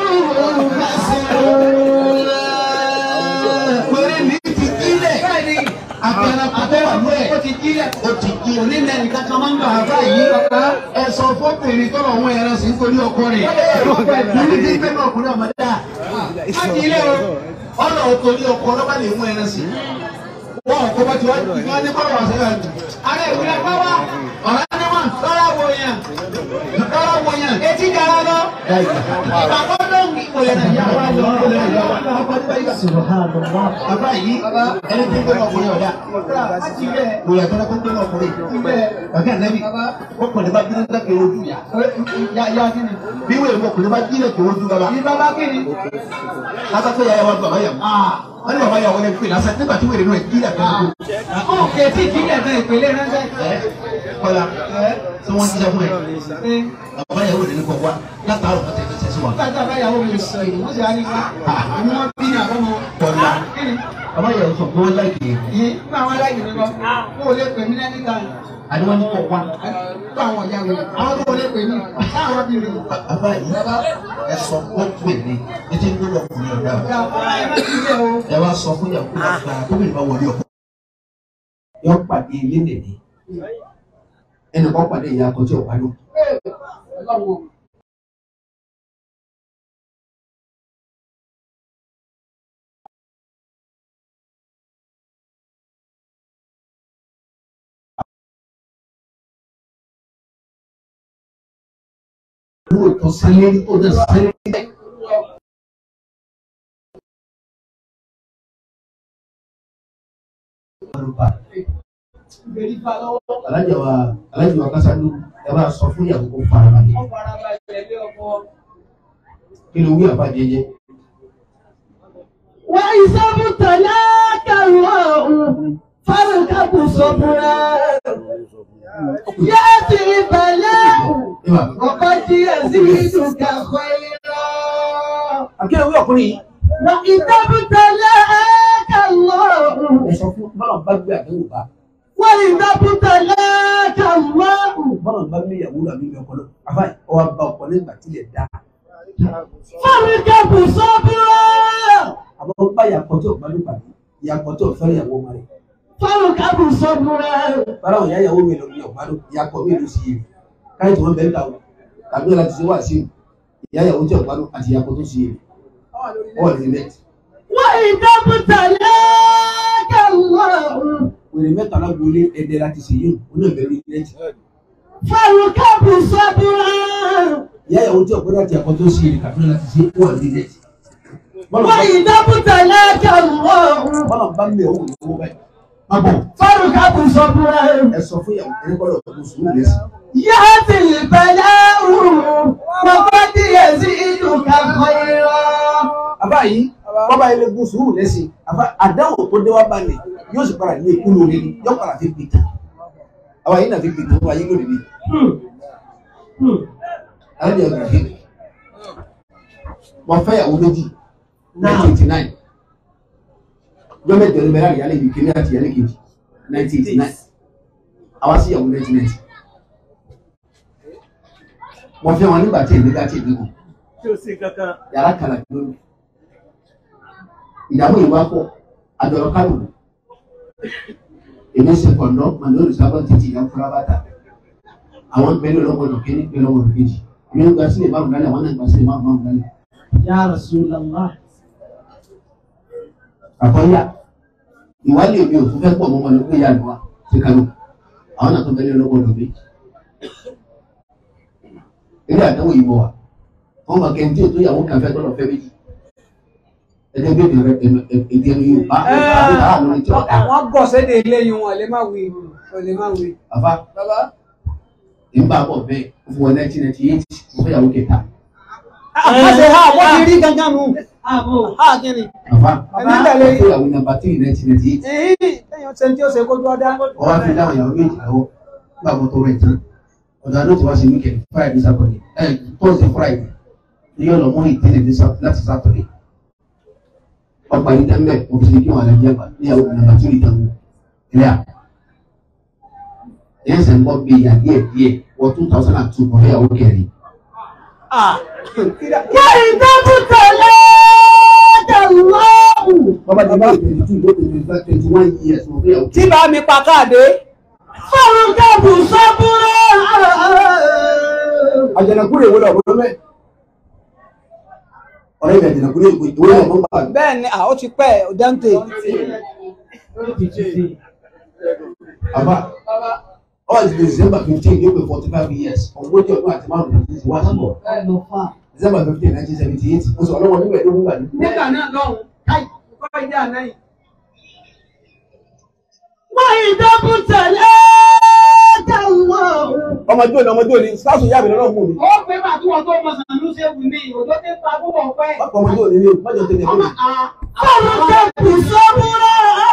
مسؤولا. Wèrè ní ti jílẹ̀. Abẹ́rẹ́ pàtó wà ní ẹ̀. Ó ti jílẹ̀. Ó ti jí. Onílẹ̀ nìkan kan máa ń gbà Bàbá yìí ẹ sọ fọ́pìnrin tọ́lọ̀ wọn ẹran sí nítorí ọkọ rẹ̀. Ní ti gbé náà ọkùnrin ọmọdé dà. Má ti ilé o. Ọ̀nà òtòrí ọkọ lọ́ba lè mú ẹran sí. Wọ́n ọkọ bá ti wá ní wọ́n ní bọ́ọ̀lù ọ̀sẹ̀ náà. Ààrẹ ìwúlẹ̀ bá wà. Ọ̀rá ni wọ́n. Lọ́la wo yẹn. Lọ́la wo yẹn. Etí jara lọ. Ìgbàgbọ́ ló ń gbìyànjú yẹn náà. Yàrá lọ. Bàbá yìí ẹni tí ń gbé ọkùnrin ọ̀dà. Má ti ilé. Mo yà tọ́lá kó ń gbé ọkùnrin. Bàbá ànábì ọkùnrin bá bínú dákẹ́ ojú yà. Ya ya kini. Bí wèrè ọkùnrin bá jílẹ̀ kí ojú bàbá. Ní bàbá kini. Lásán yà wá bàbá yà wọ́n. Wọ́n ní bàbá yà wọ́n lè pè lásán nígbà tí wèrè náà jílẹ̀ kí ojú. Ó kẹ̀tí ìdílé náà ìpele ránṣẹ́. Kọ́lá tí wọ́n jíjẹ fún ẹ. Bàbá yà wọ́n lè ní kọ́ wá látàárọ̀ kọ́tẹ́ fi ṣẹ́sí wa. Nígbà tí àbá ìyàwó mi sọ èyí, wọ́n sì á ní wá. Àmú wọn bí ní àbọ̀mọ́. Kọ́lá Kini. bàbá yà sọ pé wọ́n láìkì yẹn. Yìí nígbà àwọn aláìní mi lọ. Wọ́n ò lè pè mí lẹ́ni kan. Àdéhùn ní kọ́ wá. Nígbà àwọn ọ̀yà wẹ̀. Àwọn tó wọlé pè mí. Sáwọn bí rí. Bàbá yìí ẹ sọ pé pè mí ní tí ń gbé ọkùnrin ọ̀dà. Ìyá ọ̀la ẹ̀ má ti ilé o. Ẹ wá sọ fún yàgò àgbà tó bìnrin bá wọlé ọkọ. Yọ pàdé ilé nìyí. Ẹnì kan pàdé ìyá akọ̀tí ọ̀pá ló. Ọlọ́run. Lóòótọ́ sálérí tó dẹ̀ sálérí. Ìgbèrí fa lọ́wọ́. Alájà wa Alájà wa Kásánú ẹ bá sọ fún ìyàwó kó farabalẹ̀. Wọ́n fara balẹ̀ lé ọkọ. Kí ló wí àbájẹ yẹ? وإذا ابتلاك الله فاركب صبرا يأتي بلاء وقد يزيدك خيرا. Àkíyè wí ọkùnrin yìí. وإذا ابتلاك الله Ẹ sọ fún bọ́lá bá gbé àdéhùn bá. وإذا ابتلاك الله Bọ́lá bá gbé ní ìyàwó làbí mi ọkọ náà àbá ọwọ́ bá ọkọ nígbà tilẹ̀ dá. Fárúkẹ́bù sọ́búrọ́. àmọ́ ó bá ìyàpọ̀ tó gbádùn pàdé ìyàpọ̀ tó fẹ́ ìyàwó ọmọ rẹ̀. Fárúkẹ́bù sọ́búrọ́. bára òun ìyá ìyàwó mi lọ ní ọ̀gbádùn ìyàpọ̀ mi ló sì yé káyọ̀ tí wọ́n bẹ́ẹ̀ ta o tàbí láti ṣe wá sí ìyá ìyàwó tí ọ̀gbádùn àti ìyàpọ̀ tó sì yé wọ́n lè lẹ́tì. Wọ́n ìdábùtà lẹ́kẹ̀lọ́. wèrè mẹ́ta lágbóolé ẹ̀dẹ̀ láti ṣe yóò ó náà bẹ̀rù lẹ́tì. Fárúkẹ́bù sọ́búrọ́. ìyá ìyàwó tí ọ̀gbádùn àti ìyàpọ̀ tó sì yé tàbí láti ṣe wọ́n lè lẹ́tì. Wọ́n ìdábùtà lẹ́kẹ̀lọ́. bọ́lá bá ń bẹ̀ owó ìwọ́ báyìí. má bọ̀ Fárúkẹ́bù sọ́búrọ́. ẹ sọ fún ìyàwó ẹni gbọ́dọ̀ tó sùúrù lẹ́sìn. Yáàtì ìbẹ̀lẹ̀ òun, bàbá díẹ̀ sí ìlú kàkọ́ irọ́. àbá yìí bọ́bá ilé gún sùúrù lẹ́sìn àbá àdáwò tó dé wá balẹ̀ yóò sì padà ní ikú lórí ni yóò padà fi gbìtà àbá yìí náà fi gbìtà tó ayé lónìí ni. alájà ibrahim wọn fẹ́ ìyàwó méjì nineteen eighty nine jọ́mẹ́jọ ní bẹ́ẹ̀ àríyá lẹ́yìn kìíní àti ìyá lẹ́kejì nineteen eighty nine àwa sí ìyàwó nineteen ninety wọ́n fẹ́ wọn nígbà tí èmi ká tí èmi kù yàrá kàlà lónìí ìdààmú ìwà pọ̀ àjọ̀rọ̀ kálù èmi ṣe kọ̀ǹdọ́ màlúù sábà títí ìyá fúra bàtà àwọn gbẹ́lẹ́ lọ́gbọ̀dọ̀ kíní gbẹ́lẹ́ lọ́gbọ̀dọ̀ kejì èmi ń gba sílẹ̀ márùn dálẹ̀ àwọn náà gba sílẹ̀ márùn márùn dálẹ̀. Ya Rasulallah. àkọ́yà ìwádìí èmi ò tún fẹ́ pọ̀ mọ́ wọn ló gbé yà lọ́wọ́ sí kánò àwọn náà tó gbẹ́lẹ́ lọ́gbọ̀dọ̀ mi. ilé àdáwò yìí bọ̀ wá wọ́n máa kẹ́ntì ètò ìyàwó kan fẹ́ gbọ́dọ̀ fẹ́ méjì ẹgbẹ́ bí ìbẹ̀rẹ̀ èdè ẹnu yóò bá àwọn ìjọ ọ̀dà. àwọn bọ̀ sédè eléyìí wọn lè má wí lè má wí. bàbá ìgbà bọ̀ bẹ́ẹ̀ fún wọn nineteen ninety eight mo fẹ́ yàwó kẹta. àṣẹ ha wọ́n ti rí gangan nù. ha kiri. bàbá ẹni tẹ̀lé. mo fẹ́ yàwó nàmbà three nineteen ninety eight. èyí lẹ́yìn ọ̀sẹ̀ tí ó ṣe kójú ọ̀dá. wọ́n wá fi dáhùn ìyàwó méjì lọ́wọ́ nígbà mo tó rẹ̀ tán ọ̀dọ̀ àdó tí wọ́n ṣe weekend Friday Saturday ẹ̀ Thursday Friday ní yóò lọ mọ́ ìdílé láti Saturday ọgbà yìí tẹ́lẹ̀ òfin kí wọn lè jẹ́ ní àwọn ọ̀nà tí ó yìí tẹ̀wọ́ ilé à. yẹn sẹ́ ń bọ́ bí ìyá díẹ̀ díẹ̀ wọ two thousand and two kọ́ fẹ́yàwó kẹrin. Wọ́n ìdábùtà lẹ́kẹ̀lọ́. bàbá tí wọ́n twenty two ló twenty five twenty one years wọ́n fẹ́yàwó tí bá mi pa káàdé. Fárúkẹ́bù sọ́búrọ́. àjànàkúrò ìwé lọ́wọ́ mẹ́ ọ̀rẹ́ mi àjànàkúrò ìwé lọ́wọ́ bá mi. bẹ́ẹ̀ ni àwọn ti pẹ́ ọ̀dáǹtè. àbá all is December fifteen yóò pé forty five years ọ̀gbọ́dọ̀ ọdún àti márùn-ún ní wá sí bọ̀ December fifteen nineteen seventy eight mo sọ ọlọ́wọ́ nígbà tó ń gbà ní. nígbà náà lọ́hùn káì kọ́ ìdí àná yìí. Wọ́n ìdábùtà lẹ́kẹ̀lọ́. ọmọdé òní ọmọdé òní sáàsù yá mi lọ́wọ́ mi. ó pé bá tí wọ́n tó mọ sànú ṣe wù mí òjò tí ń pa púpọ̀ pẹ́. ọkọ̀ ọmọdé òní ni mọ́jọ tẹ̀lé fún mi. Fárúkẹ́bù sọ́búrọ́.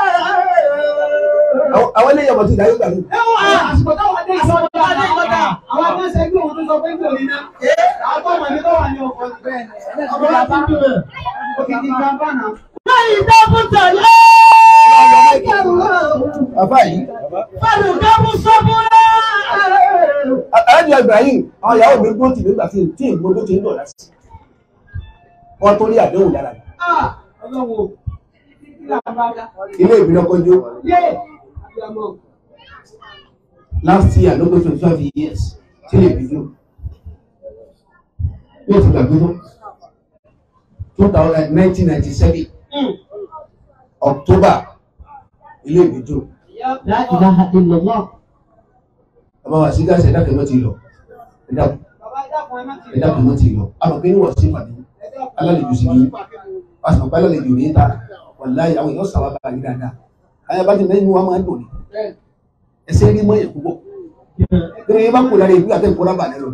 àwọn eléyìí ọmọ tí ìdáyé gbà mí. ẹ wọ́n àsìkò táwọn adé ìsọ̀rọ̀ tó adé ìkọta àwọn akẹ́sẹ̀ gbé òun tó sọ pé kò ní ná. àwọn tó wà ní tó wà ní ọkọ̀ bẹ́ẹ̀ ọmọ bá ti dùn òkìkí kan bá nà. Wọ́n ìdábùtà lẹ́kẹ̀lọ́. bàbá yìí. Fárúkẹ́bù sọ́búrọ́. alájọ Ibrahim àwọn ìyàwó mi gbó tì mí gbà tí tí ìgbó tó ti ń dọ̀lá sí. wọ́n tó rí àdéhùn lára mi. ọlọ́wọ́ ilé ìbílẹ̀ kọjú. last year ló pé twenty five years tí lè bíjú. yóò ti gbàgbé tó. two thousand nineteen ninety seven October ilé ìbíjú. La ilaha illallah. ọba wa sí gáàsì ẹ̀dá kẹ́mọ́ ti lọ ẹ̀dá ẹ̀dá kẹ́mọ́ ti lọ àmọ́ pé níwọ̀n sí ìpàdé alálejò sí ní pásítọ̀ pé alálejò ní ta wàláyé àwọn èèyàn sàwọn bá yí dáadáa ayé bá ti mẹ́rin wa máa ń dùn ní ẹsẹ̀ rí mọ́ yẹn púpọ̀ lórí yẹn bá kó lára ìlú àti ìkóra bà lẹ́nu.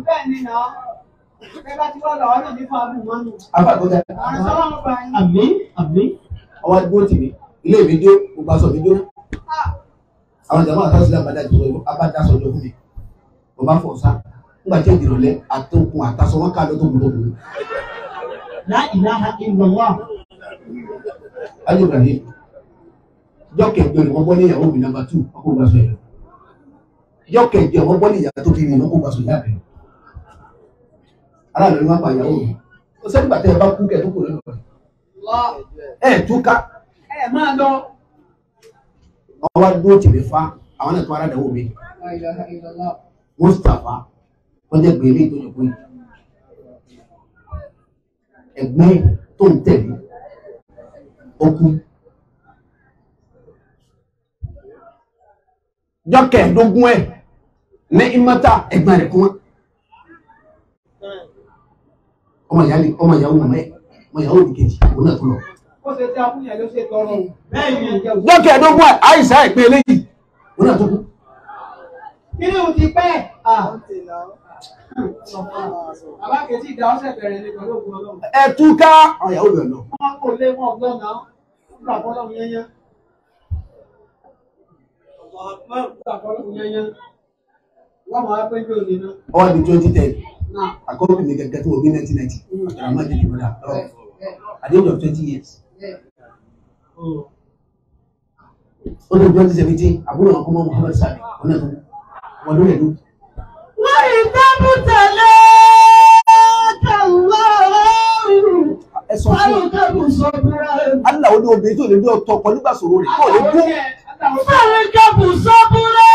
Àmín àmín. àwọn àdúgbò tì mí ilé mi dé gbogbo aṣọ mi dé àwọn jàmbá àtàwọn abádásọjọ fún mi mo bá fọ sá nígbà tí èdè rọlẹ àtòkùn àtàsọ wọn ká lọ tó gbogbo gbogbo. La ilaha illallah. ayé Ibrahim jọ kẹgbẹ ni wọn bọ ní ìyàwó mi nàmbà tù ọkọ ògbà sọ yẹn yọ kẹ̀kẹ́ ọmọ bọ́ọ̀lì ìyá tó fi nínú kó gbàsó ìyá rẹ̀ aláàlú ni wọ́n pa ìyàwó mi ó sẹ́ni gbàtẹ́ ẹ bá kú kẹ́ tó kù lẹ́nu rẹ̀ ẹ̀ túká ẹ máa lọ. wọ́n wá dúró tìmí fa àwọn ẹ̀kọ́ aládàáwò mi Mustapha wọ́n jẹ́ gbèrè ìtọ́jú pé ẹ̀gbọ́n tó ń tẹ̀lé ó kú jọ́kẹ̀ ẹ̀dógún ẹ̀ ní ìmọ́ta ẹ̀gbọ́n rẹ̀ kú wọn ọmọ ìyáwó ọmọ ìyàwó mọ̀ ẹ́ ọmọ ìyàwó ìkejì òun náà tó lọ. ó ṣe tí a fún yẹn ló ṣe tọrọ. jọ́kẹ̀ ẹ̀dógún ẹ̀ àìsàn ìpín eléyìí òun náà tó kú. kí ni o ti pẹ́? Bàbá kejì ìdá ọ̀sẹ̀ bẹ̀rẹ̀ ní pẹ̀lú ògùn ọlọ́run. ẹ túká ọ̀yàwó rẹ̀ lọ. Wọ́n kò lé wọn ọgbọ́n náà nígbà fọlọ́run yẹnyẹn. Nígbà fọlọ́run yẹnyẹn. Wọ́n máa pé bí òní náà. ọwọ́ di twenty ten àkọ́kọ́ mi gẹ́gẹ́ tó wọ bí nineteen ninety ọ̀tàrà máa jẹ́ ìgbọ́dà lọ́wọ́ at the age of twenty years. ó ní twenty seventeen àbúrò àwọn ọmọ Muhammad Sani ọ̀nà tó wọ́n lórí ẹ̀dùn. wọ́n ìdábù tẹ̀lé kàwọ́ ẹ̀sọ́ fún ìdábù sọ́bùrẹ́. Allah ó ní obìnrin tó lè dé ọ̀tọ̀ ọkọ nígbà sọ̀rọ̀ rẹ̀ kọ́ lè kú. Fáwọn ìdábù sọ́bùrẹ́.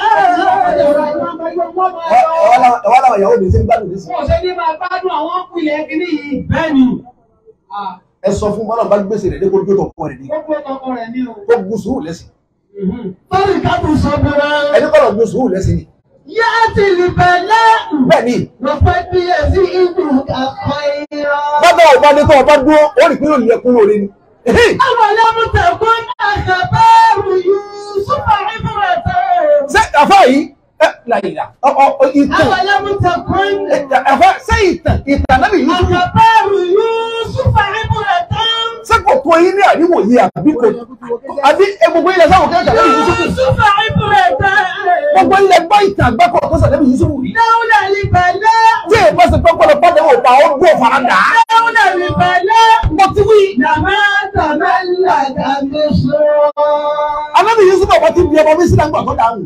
ẹ̀wá làwọn ìyàwó mi ṣe ń gbádùn nísìnyí. Wọ́n ṣe ní máa gbádùn àwọn ìpìlẹ̀ kìíní yìí. Bẹ́ẹ̀ni. ẹ sọ fún bọ́lá bá gbèsè rẹ̀ dé kó gbé tọkọ rẹ̀ ní. Gbogbo ọkọ rẹ̀ ní o. kó gun sùúrù lẹ́sìn. Fáwọn ìdábù sọ́bùrẹ́. ẹni kọ́ lọ gun sùúrù lẹ́sìn ni. Yá ti lè bẹ̀lẹ́. bẹ́ẹ̀ ni. Lọ́pẹ́ bí ẹ̀sìn ìlú àkọ́ ìrọ̀. bàbá ọba ní tó ọba dúró ó rí pé yóò lè kún lóore ni. Àwọn ọlọ́mú tẹ̀kún àkàbẹ́rù Yusuf Ibrahim. ṣé àfa yìí ẹ làyìnlá ọ ọ ìtàn Àwọn ọlọ́mú tẹ̀kún àfa ṣé ìtàn ìtàn náà yìí tún àkàbẹ́rù Yusuf Ibrahim. ṣé kò tó yín ní àríwò yìí àbí kò àbí gbogbo ilẹ̀ sáwọn kẹ́kẹ́ lẹ́bi Yusuf Yusuf Ibrahim. gbogbo ilẹ̀ gbọ́ ìtàn àgbákọ̀ tó sàlẹ́bi Yusuf yìí. Dáúdà ní bẹ̀lẹ́. tí èèpọ̀ sì pẹ́ pọ̀lọ̀ pàdé wò pa ọgbọ́n faradà. Dáúdà ní bẹ̀lẹ́. mo ti wí. Nàmá tàmá làdà mi sọ. alábi Yusuf ọ̀pọ̀ ti bí ọmọ mi sí lágbà tó dáhùn.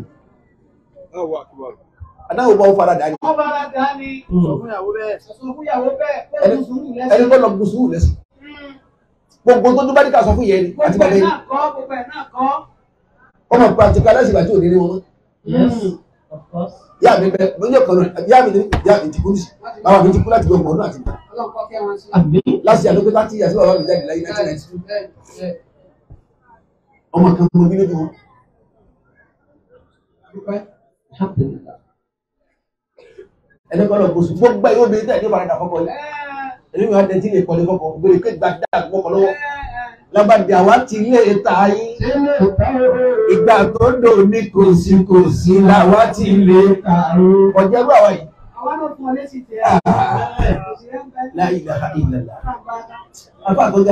adáwò bá wọn faradà ni. Wọ́n bára dá ní. Sọ fún ìyàwó bẹ́ẹ̀. Sọ fún ìyàwó bẹ́ẹ̀. Ó ní sùúrù lẹ́sìn. ẹni tó lọ gun sùúrù lẹ́sìn. gbogbo tó dúbá níkà sọ fún yẹn ni àti Gbogbo bàbá ẹ̀ yẹn. náà kọ́, gbogbo ẹ̀ náà kọ́. ọmọ pàtìkà lẹ́sìn àti òní ni wọn. Of course. yá mi bẹ lóyún ọkàn náà yá mi ní yá mi ti kú ní bàbá mi ti kú láti gbọmọ ọdún àti ìgbà Ọlọ́pàá kẹ́ wọn sí. láti àlókè láti yà sí bàbá mi jáde láyé nineteen ninety two ọmọ kan mo bí lójú wọn. ẹni kọ́ lọ gbósù gbogbo ẹ̀yọ́ obìnrin tẹ̀ ní ìfaradà fọ́kọ yìí ẹni mi wá dẹ́tí lè kọ́lé fọ́kọ gbére pé gbàdá àgbọ̀kọ lọ́wọ́ lábàdì àwa ti lé ta yín ìgbà tó dò ní kòsíkòsí làwa ti lè ta ọjọ́ ìlú àwa yìí. Àwọn náà fún ọ lẹ́sìn tẹ̀. La ilaha illallah. Àbá àtọ́jà.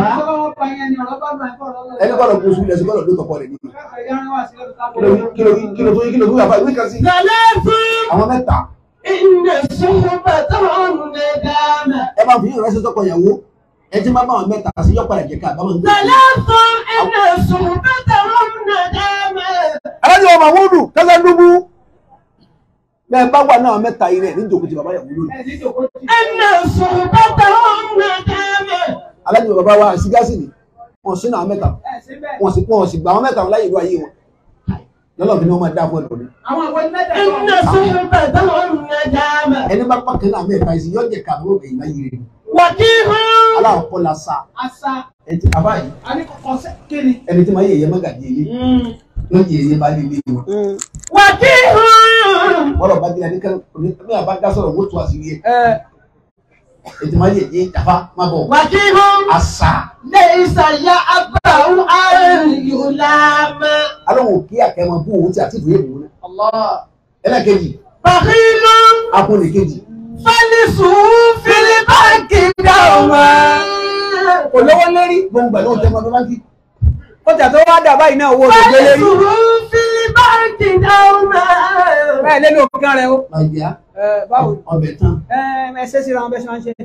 Ẹni kọ́ lọ gbósù ilẹ̀ sí kọ́ lọ ló tọkọ rẹ̀ nínú. Kí ló kí ló tó yí kí ló tó yà fà ìwé kan sí. Lálẹ́ fún. Àwọn mẹ́ta. Ìnà sọ́wọ́ bàtà ọ̀run lè dáná. Ẹ máa fi ìrẹsì tọkọ ìyàwó. Ẹ ti máa bá àwọn mẹ́ta sí yọ padà jẹ ká àbámọ̀ nígbà. Lálẹ́ fún ìnà sọ́wọ́ bàtà ọ̀run lè dáná. Alájọ ọmọ Wúdù kẹ́sẹ̀ dúbú. Bẹ́ẹ̀ bá wà náà mẹ́ta yìí rẹ̀ ní ìjòkó ti bàbá yà wúlò. Ìnà sọ́wọ́ bàtà ọ̀run lè dáná. Alájọ bàbá wa sígáàsì ni. Wọ́n sí náà mẹ́ta. Wọ́n sì wọ́n sì gbà àwọn mẹ́ta wọn láyé ìlú ayé wọn. Lọ́lọ́ fi ni wọ́n máa dá fún ẹ̀kọ́ ni. Àwọn àwọn mẹ́ta Ìnà sọ́wọ́ bàtà ọ̀run lè dáná. Ẹni bá pàkẹ́ náà mẹ́ta ìsìn yóò jẹ kàbọ̀ òkè ìlà yìí rẹ̀. Wàkí hàn. Aláwọ̀ kọ́ la sa. àṣà Ẹni tí àbá yìí. àníkọ̀kọ̀ kéde. Ẹni tí máa yẹ ẹ̀yẹ mọ́gàdì ilé. Yóò yẹ ẹ̀yẹ bá lé ilé wọn. Wàkí hàn. Bọ́lọ̀ bá gíga ní kẹ́lẹ́ ní àbá dá sọ̀rọ̀ wọ́n tún àṣírí ẹ̀. Ẹni tí máa yẹ ẹ̀yẹ ìjàpá má bọ̀. Wàkí hàn. Àṣà. ليس يأبه أن يلام Alóhùn kí àkẹ́mọ bú òun tí àti ìfòyè mú ní. Ẹlẹ́kejì. بخيل Akúnlé kejì. فلسوء في البنك دوما Olówó lérí gbòǹgbà ló ń tẹ́ ọmọ báńkì. Ọjà tó wá dà báyìí náà owó òṣèlú lérí. فلسوء في البنك دوما bẹ́ẹ̀ lẹ́nu òkúta rẹ̀ o. Màìbíà báwo ọbẹ̀ tán. ẹ ṣe síra wọn bẹ́ẹ̀ ṣe máa ń ṣe.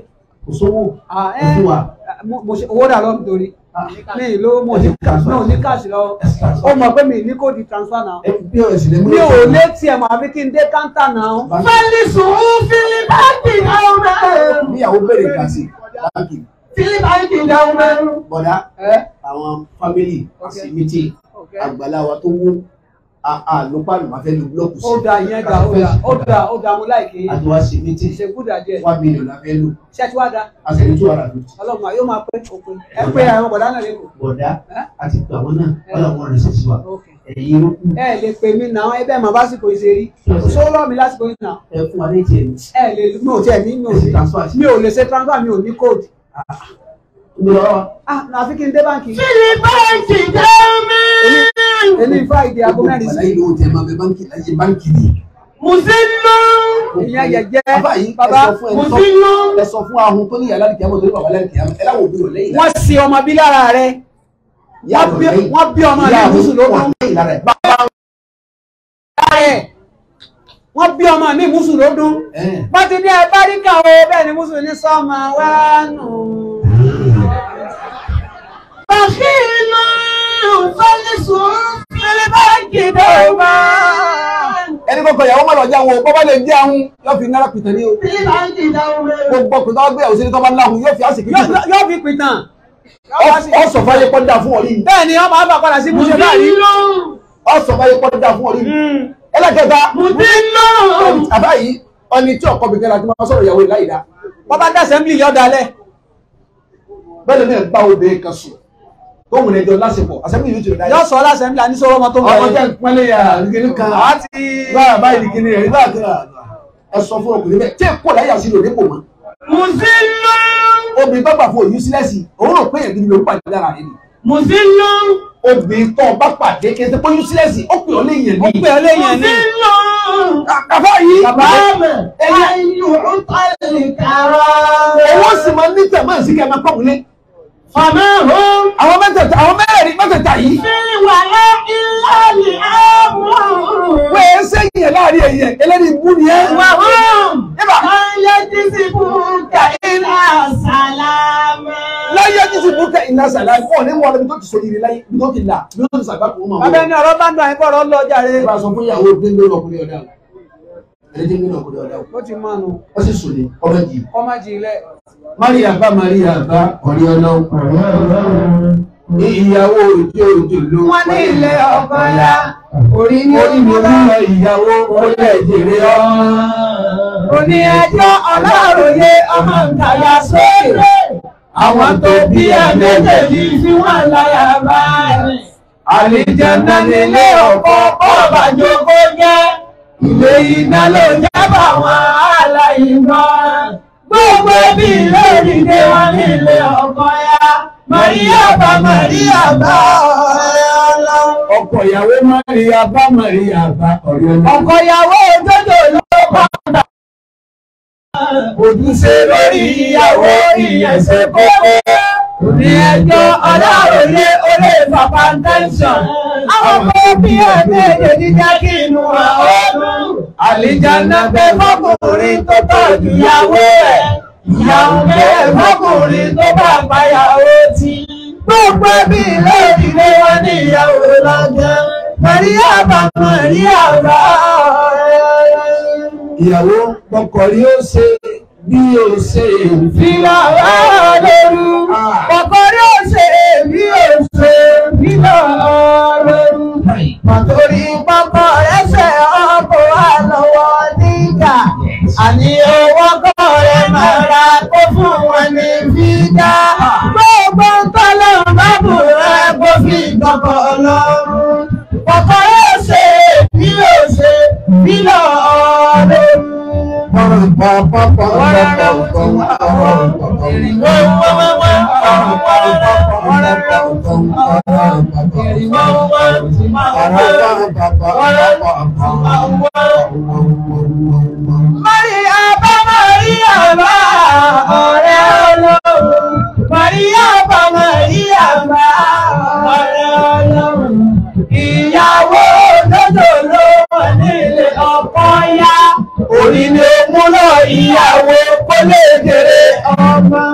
kò sówó Ah, kò fún wa. mo mo ṣe owó dà lọ́wọ́ nítorí mi ì lówó mo ní mi ò ní káàsì lọ́wọ́ ó mọ̀ pé mi ì ní kó di transfer náà ẹ bí ọ̀rẹ́ sì lè mú mi ò lé tiẹ̀ mọ̀ àbí kí n dé káńtà náà. Fẹ́lí sùn Fílípáàkì dáhùn mẹ́rin. níyàwó bẹ̀rẹ̀ kàṣì báńkì Fílípáàkì dáhùn mẹ́rin. bọ̀dá ẹ àwọn fámìlì Okay. àti mítì Okay. àgbàlá wa tó wó àlùpàlù máa fẹ́ lu búlọ́ọ̀kù sí. ó da ìyẹn da ó da ó da ó da mo láìké àti wá sí mítì ṣe kúdà díẹ̀ one million la fẹ́ lò ṣé tí wàá da a sì ní two hundred and fifty. ọlọ́mọ yóò máa pé òpin ẹ pé àwọn bọ̀dá náà lè kù. bọ̀dá Ẹ́? àti gbà wọn náà ọlọ́wọ́ rẹ̀ ṣe sí wa Okay. ẹ̀yin ló kù ẹ lè pè mí náà ẹ bẹ́ẹ̀ máa bá sìkò ìṣe rí sówó lọ́ọ̀ mi lásìkò yìí náà ẹ fún wa ní tiẹ̀ ní. ẹ lè mi ò tiẹ̀ ní mi ò ẹ sì ní transfer sí. mi ò lè ṣe transfer mi ò ní code ní ọ̀rọ̀ ah na àfi kí n dé báńkì Fílípáàkì dáhùn mẹ́rin. èmi friday aago mẹ́rin bàbá sí yìí ló tẹ máa bẹ báńkì láyé báńkì ni. Mùsílù. ìyẹn yẹjẹ bàbá yìí ẹ bàbá sọ fún ẹni tó Mùsílù. ẹ sọ fún ahun tó ní ìyá láti kíámọ̀ tó ní bàbá láti kíámọ̀ ẹ láwọn òbí rẹ̀ lẹ́yìn wọ́n sì ọmọ bí lára rẹ wọ́n bí- wọ́n bí ọmọ ní ìmúsùn lógún lẹ́yìn wọ́n bí ọmọ ní ìmúsùn lógún wọ́n ti ní ẹ̀báríkà o bẹ́ẹ̀ ni ìmúsùn ní sọ́mọ wá nù. Bàkínú. Fẹ́lí sùn Fílípáàkì dáhùn mẹ́rin. ẹni kọ́kọ́ ìyàwó má lọ jẹ́ àwọn bọ́bá lè jẹ́ àwọn yóò fi náírà pìtàn ní o Fílípáàkì dáhùn mẹ́rin. gbogbo ọkùnrin tó wá gbé òsèré tó bá láhùn yóò fi àsìkò Yóò- pìtàn yóò fi pìtàn ọ̀sọ̀ fáyé pọ́ńdà fún ọ̀rí bẹ́ẹ̀ ni wọ́n máa bá padà sí múṣe báyìí. Mùsílù. ọ̀sọ̀ fáyé pọ́ńdà fún ọ̀rí ẹlẹ́kẹta Mùsílù. àbá yìí ọni tí ọkọ bìkẹ́ láti máa sọ̀rọ̀ ìyàwó ìláyìí dá wọ́n bá dá assembly yọ̀ dalẹ̀ bẹ́ẹ̀ ni ẹ̀ bá obìnrin kan sùn tó wùn ẹjọ́ lásìkò àsẹ́bí yìí ti rẹ̀ yọ̀ dáyé sọ lásẹ̀mbí àníṣòro ọmọ tó ń ọmọ bọ̀ jẹ́ yẹn. ìpínlẹ̀ yà nìkíní kan àti báyà báyìí nìkíní rẹ̀ nígbà kan ẹ sọ fún ọkùnrin bẹ́ẹ̀ tí èkó láyà sí lòdì pò mọ́ Mùsílù. obìnrin tó gbà fún òyìn sílẹ̀sì òun rò pé èdè ló ń pàdé lára rẹ̀ ni Mùsílù. obìnrin tó bá pàdé kí ẹ ti pé òyìn sílẹ̀sì ó pè ọ́ léyìn ó ní. pè ọ́ léyìn ní. Mùsílù. àbá yìí Ayù ọ̀tàlì kàrà. owó sì máa ní tẹ̀mọ́ sí kẹ́ ẹ máa pọ̀ wọlé. Fàmáhùn. àwọn mẹ́tẹ̀ẹ̀ta àwọn mẹ́rẹ̀ẹ̀rin mẹ́tẹ̀ẹ̀ta yìí Fi wàlá ìlàlì àmú. wọ́n ẹ sẹ́yìn ẹ̀ láàrin ẹ̀yẹ ẹlẹ́ni ibú ni ẹ́. Wàhùn. Yẹ́bà. Láyé dísì bùkà ilà sàlámà. láyé títí búkẹ́ iná sàlàyé ọ̀ ní wọn ibi tó ti sọ yìí láyé ibi tó ti là ibi tó ti sàgbà kò mọ̀ abẹ́ ní ọ̀rọ̀ bá ń dùn àyíkọ́ ọ̀rọ̀ lọ jàre. ẹ bá sọ fún ìyàwó gbẹngbẹ ọkùnrin ọ̀dà ẹni tí ń gbé ọkùnrin ọ̀dà ó ti máa nù ó sì sùn ní ọmọ yìí. ọmọ jìnlẹ̀. Maria bá Maria bá ọ̀rẹ́ ọlọ́run ìyàwó òjò òjò ló wọ́n ní ilé ọkọ ya orí ní orí mi orí wúlọ ìyàwó orílẹ̀ èdè rẹ̀ òní ẹjọ́ ọlọ́ròyé ọmọ nkàyà sókè àwọn tó bí ẹ méjèèjì tí wọ́n láyà báyìí. àlìjẹ̀ndà nílé ọkọ ọba jókòó jẹ́ ilé iná ló jábà wọn aláìmọ́ gbogbo bí lórílẹ̀ wọn nílé ọkọ ya Maria bá Maria bá ọ̀rẹ́ ọlọ́run. ọkọ ìyàwó Maria bá Maria bá ọ̀rẹ́ ọlọ́run ọkọ ìyàwó òjòjò ló padà. ojúṣe lórí ìyàwó ìyẹn ṣe kókó. Ní ẹjọ́ ọlọ́rọ̀lé olè bàbá tẹ́sán. Àwọn ọmọ bí ẹgbẹ́ èdè jíjá kí inú àwọn ọdún. Àlìjáná bẹ fọkùnrin tó tọ́jú ìyàwó ẹ̀. Ìyàwó bẹ fọkùnrin tó bá gbàyàwó tí. Gbogbo ẹbí lórílẹ̀ wọn ní ìyàwó lọ́jọ́. Màríà bá Màríà bá ọ̀rẹ́. ìyàwó kọkọrí ó ṣe bí ó ṣe Fìlà wà lóru, kọ̀kọ́rí òṣè bí òṣè fìlà lóru. Pàtórí pọ́pọ́ ẹsẹ̀ ọkọ̀ wà lọ́wọ́ nígbà. Àní owó kọ́ rẹ̀ máa ra kó fún wọn ní fídà. Gbogbo tọ́lọ́ bá bù rẹ̀ kó fi kọ̀kọ̀ lọ́rùn. Kọ̀kọ́rí òṣè bí òṣè fìlà lóru. Maria bá Maria bá ọ̀rẹ́ ọlọ́run. Maria bá Maria bá ọ̀rẹ́ ọlọ́run. Ìyàwó òjòjò ló wà nílé ọkọ ya. Orí ni ó mú lọ ìyàwó kó lè jèrè ọmọ.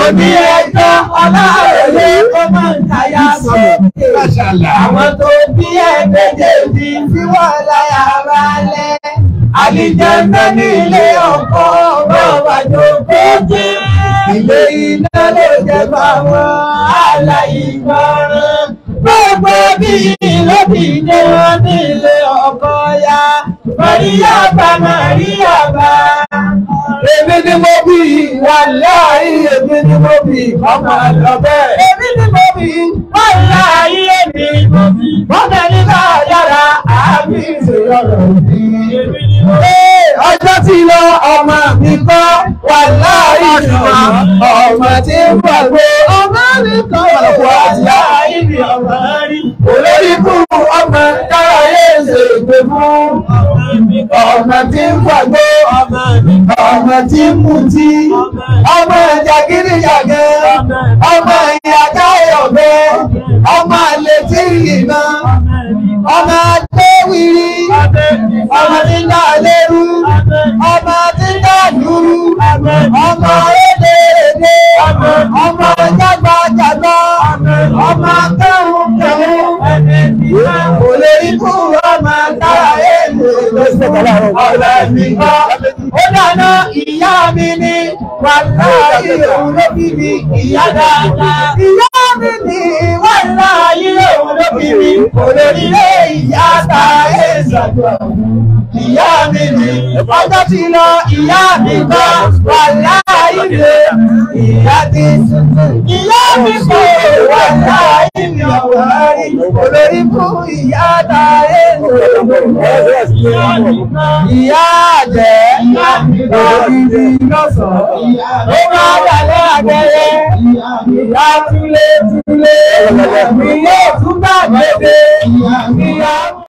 bí ẹjọ́ ọlọ́rẹ̀lẹ̀ kó máa ń kàyà sókè. Àwọn tó bí ẹ̀ẹ́dẹ́gbẹ̀jì tí wọ́n láyà balẹ̀. Àlìjẹ́ndé ní ilé ọkọ bàbá jókòó. Ilé iná ló jẹ́ fáwọn aláìgbọràn. Gbogbo bí lóbi jẹ́ wọn ní ilé ọkọ ya. Màríyá bá Màríyá bá. Èmi ni mo bí wàláhì, èmi ni mo bí ọmọ àlọ́bẹ̀. Èmi ni mo bí wàláhì, èmi ni mo bí. Bọ́dẹ̀ ní ká yára àbí ìṣòro òbí. Ọjọ́ tí lọ ọmọ mi kọ́ wàláhì ọmọ tí ń gbàgbé ọmọ mi kọ́ wàláhì mi ọmọ rí. Olórí fún ọmọ dára yé ṣe ìgbé fún ọmọ tí ń gbàgbé ọmọ tí ń mutí ọmọ jàgídíjàgẹ́ ọmọ ìyàgá ọ̀bẹ ọmọ àlè tí ìyìnbá ọmọ adéwìrì ọmọ tí ń dá lérú ọmọ tí ń dá dúró ọmọ rédèrèdè ọmọ jágbàjàgbà ọmọ kẹrùn kẹrùn kò lè rí fún ọmọ dára èlò ọ̀rẹ́ mi kọ́. Ó dáná ìyá mi ní wàláhì òun ló bí mi ìyá dáadáa. Ìyá mi ní wàláhì òun ló bí mi kò lè rí lé ìyá ta èsàdùn. Ìyá mi ní ọjọ́ tí lọ ìyá mi gbọ́ wàláhì lé ìyá ti tuntun. Ìyá mi kò wàláhì mi ọ̀wárí kò lè rí fún ìyá ta èsàdùn. Ìyá àjẹ́ òbí lọ́sàn-án ó máa wà lẹ́àgẹ́rẹ́ ìyá túlé túlé mi yóò tún bá gbèdé ìyá.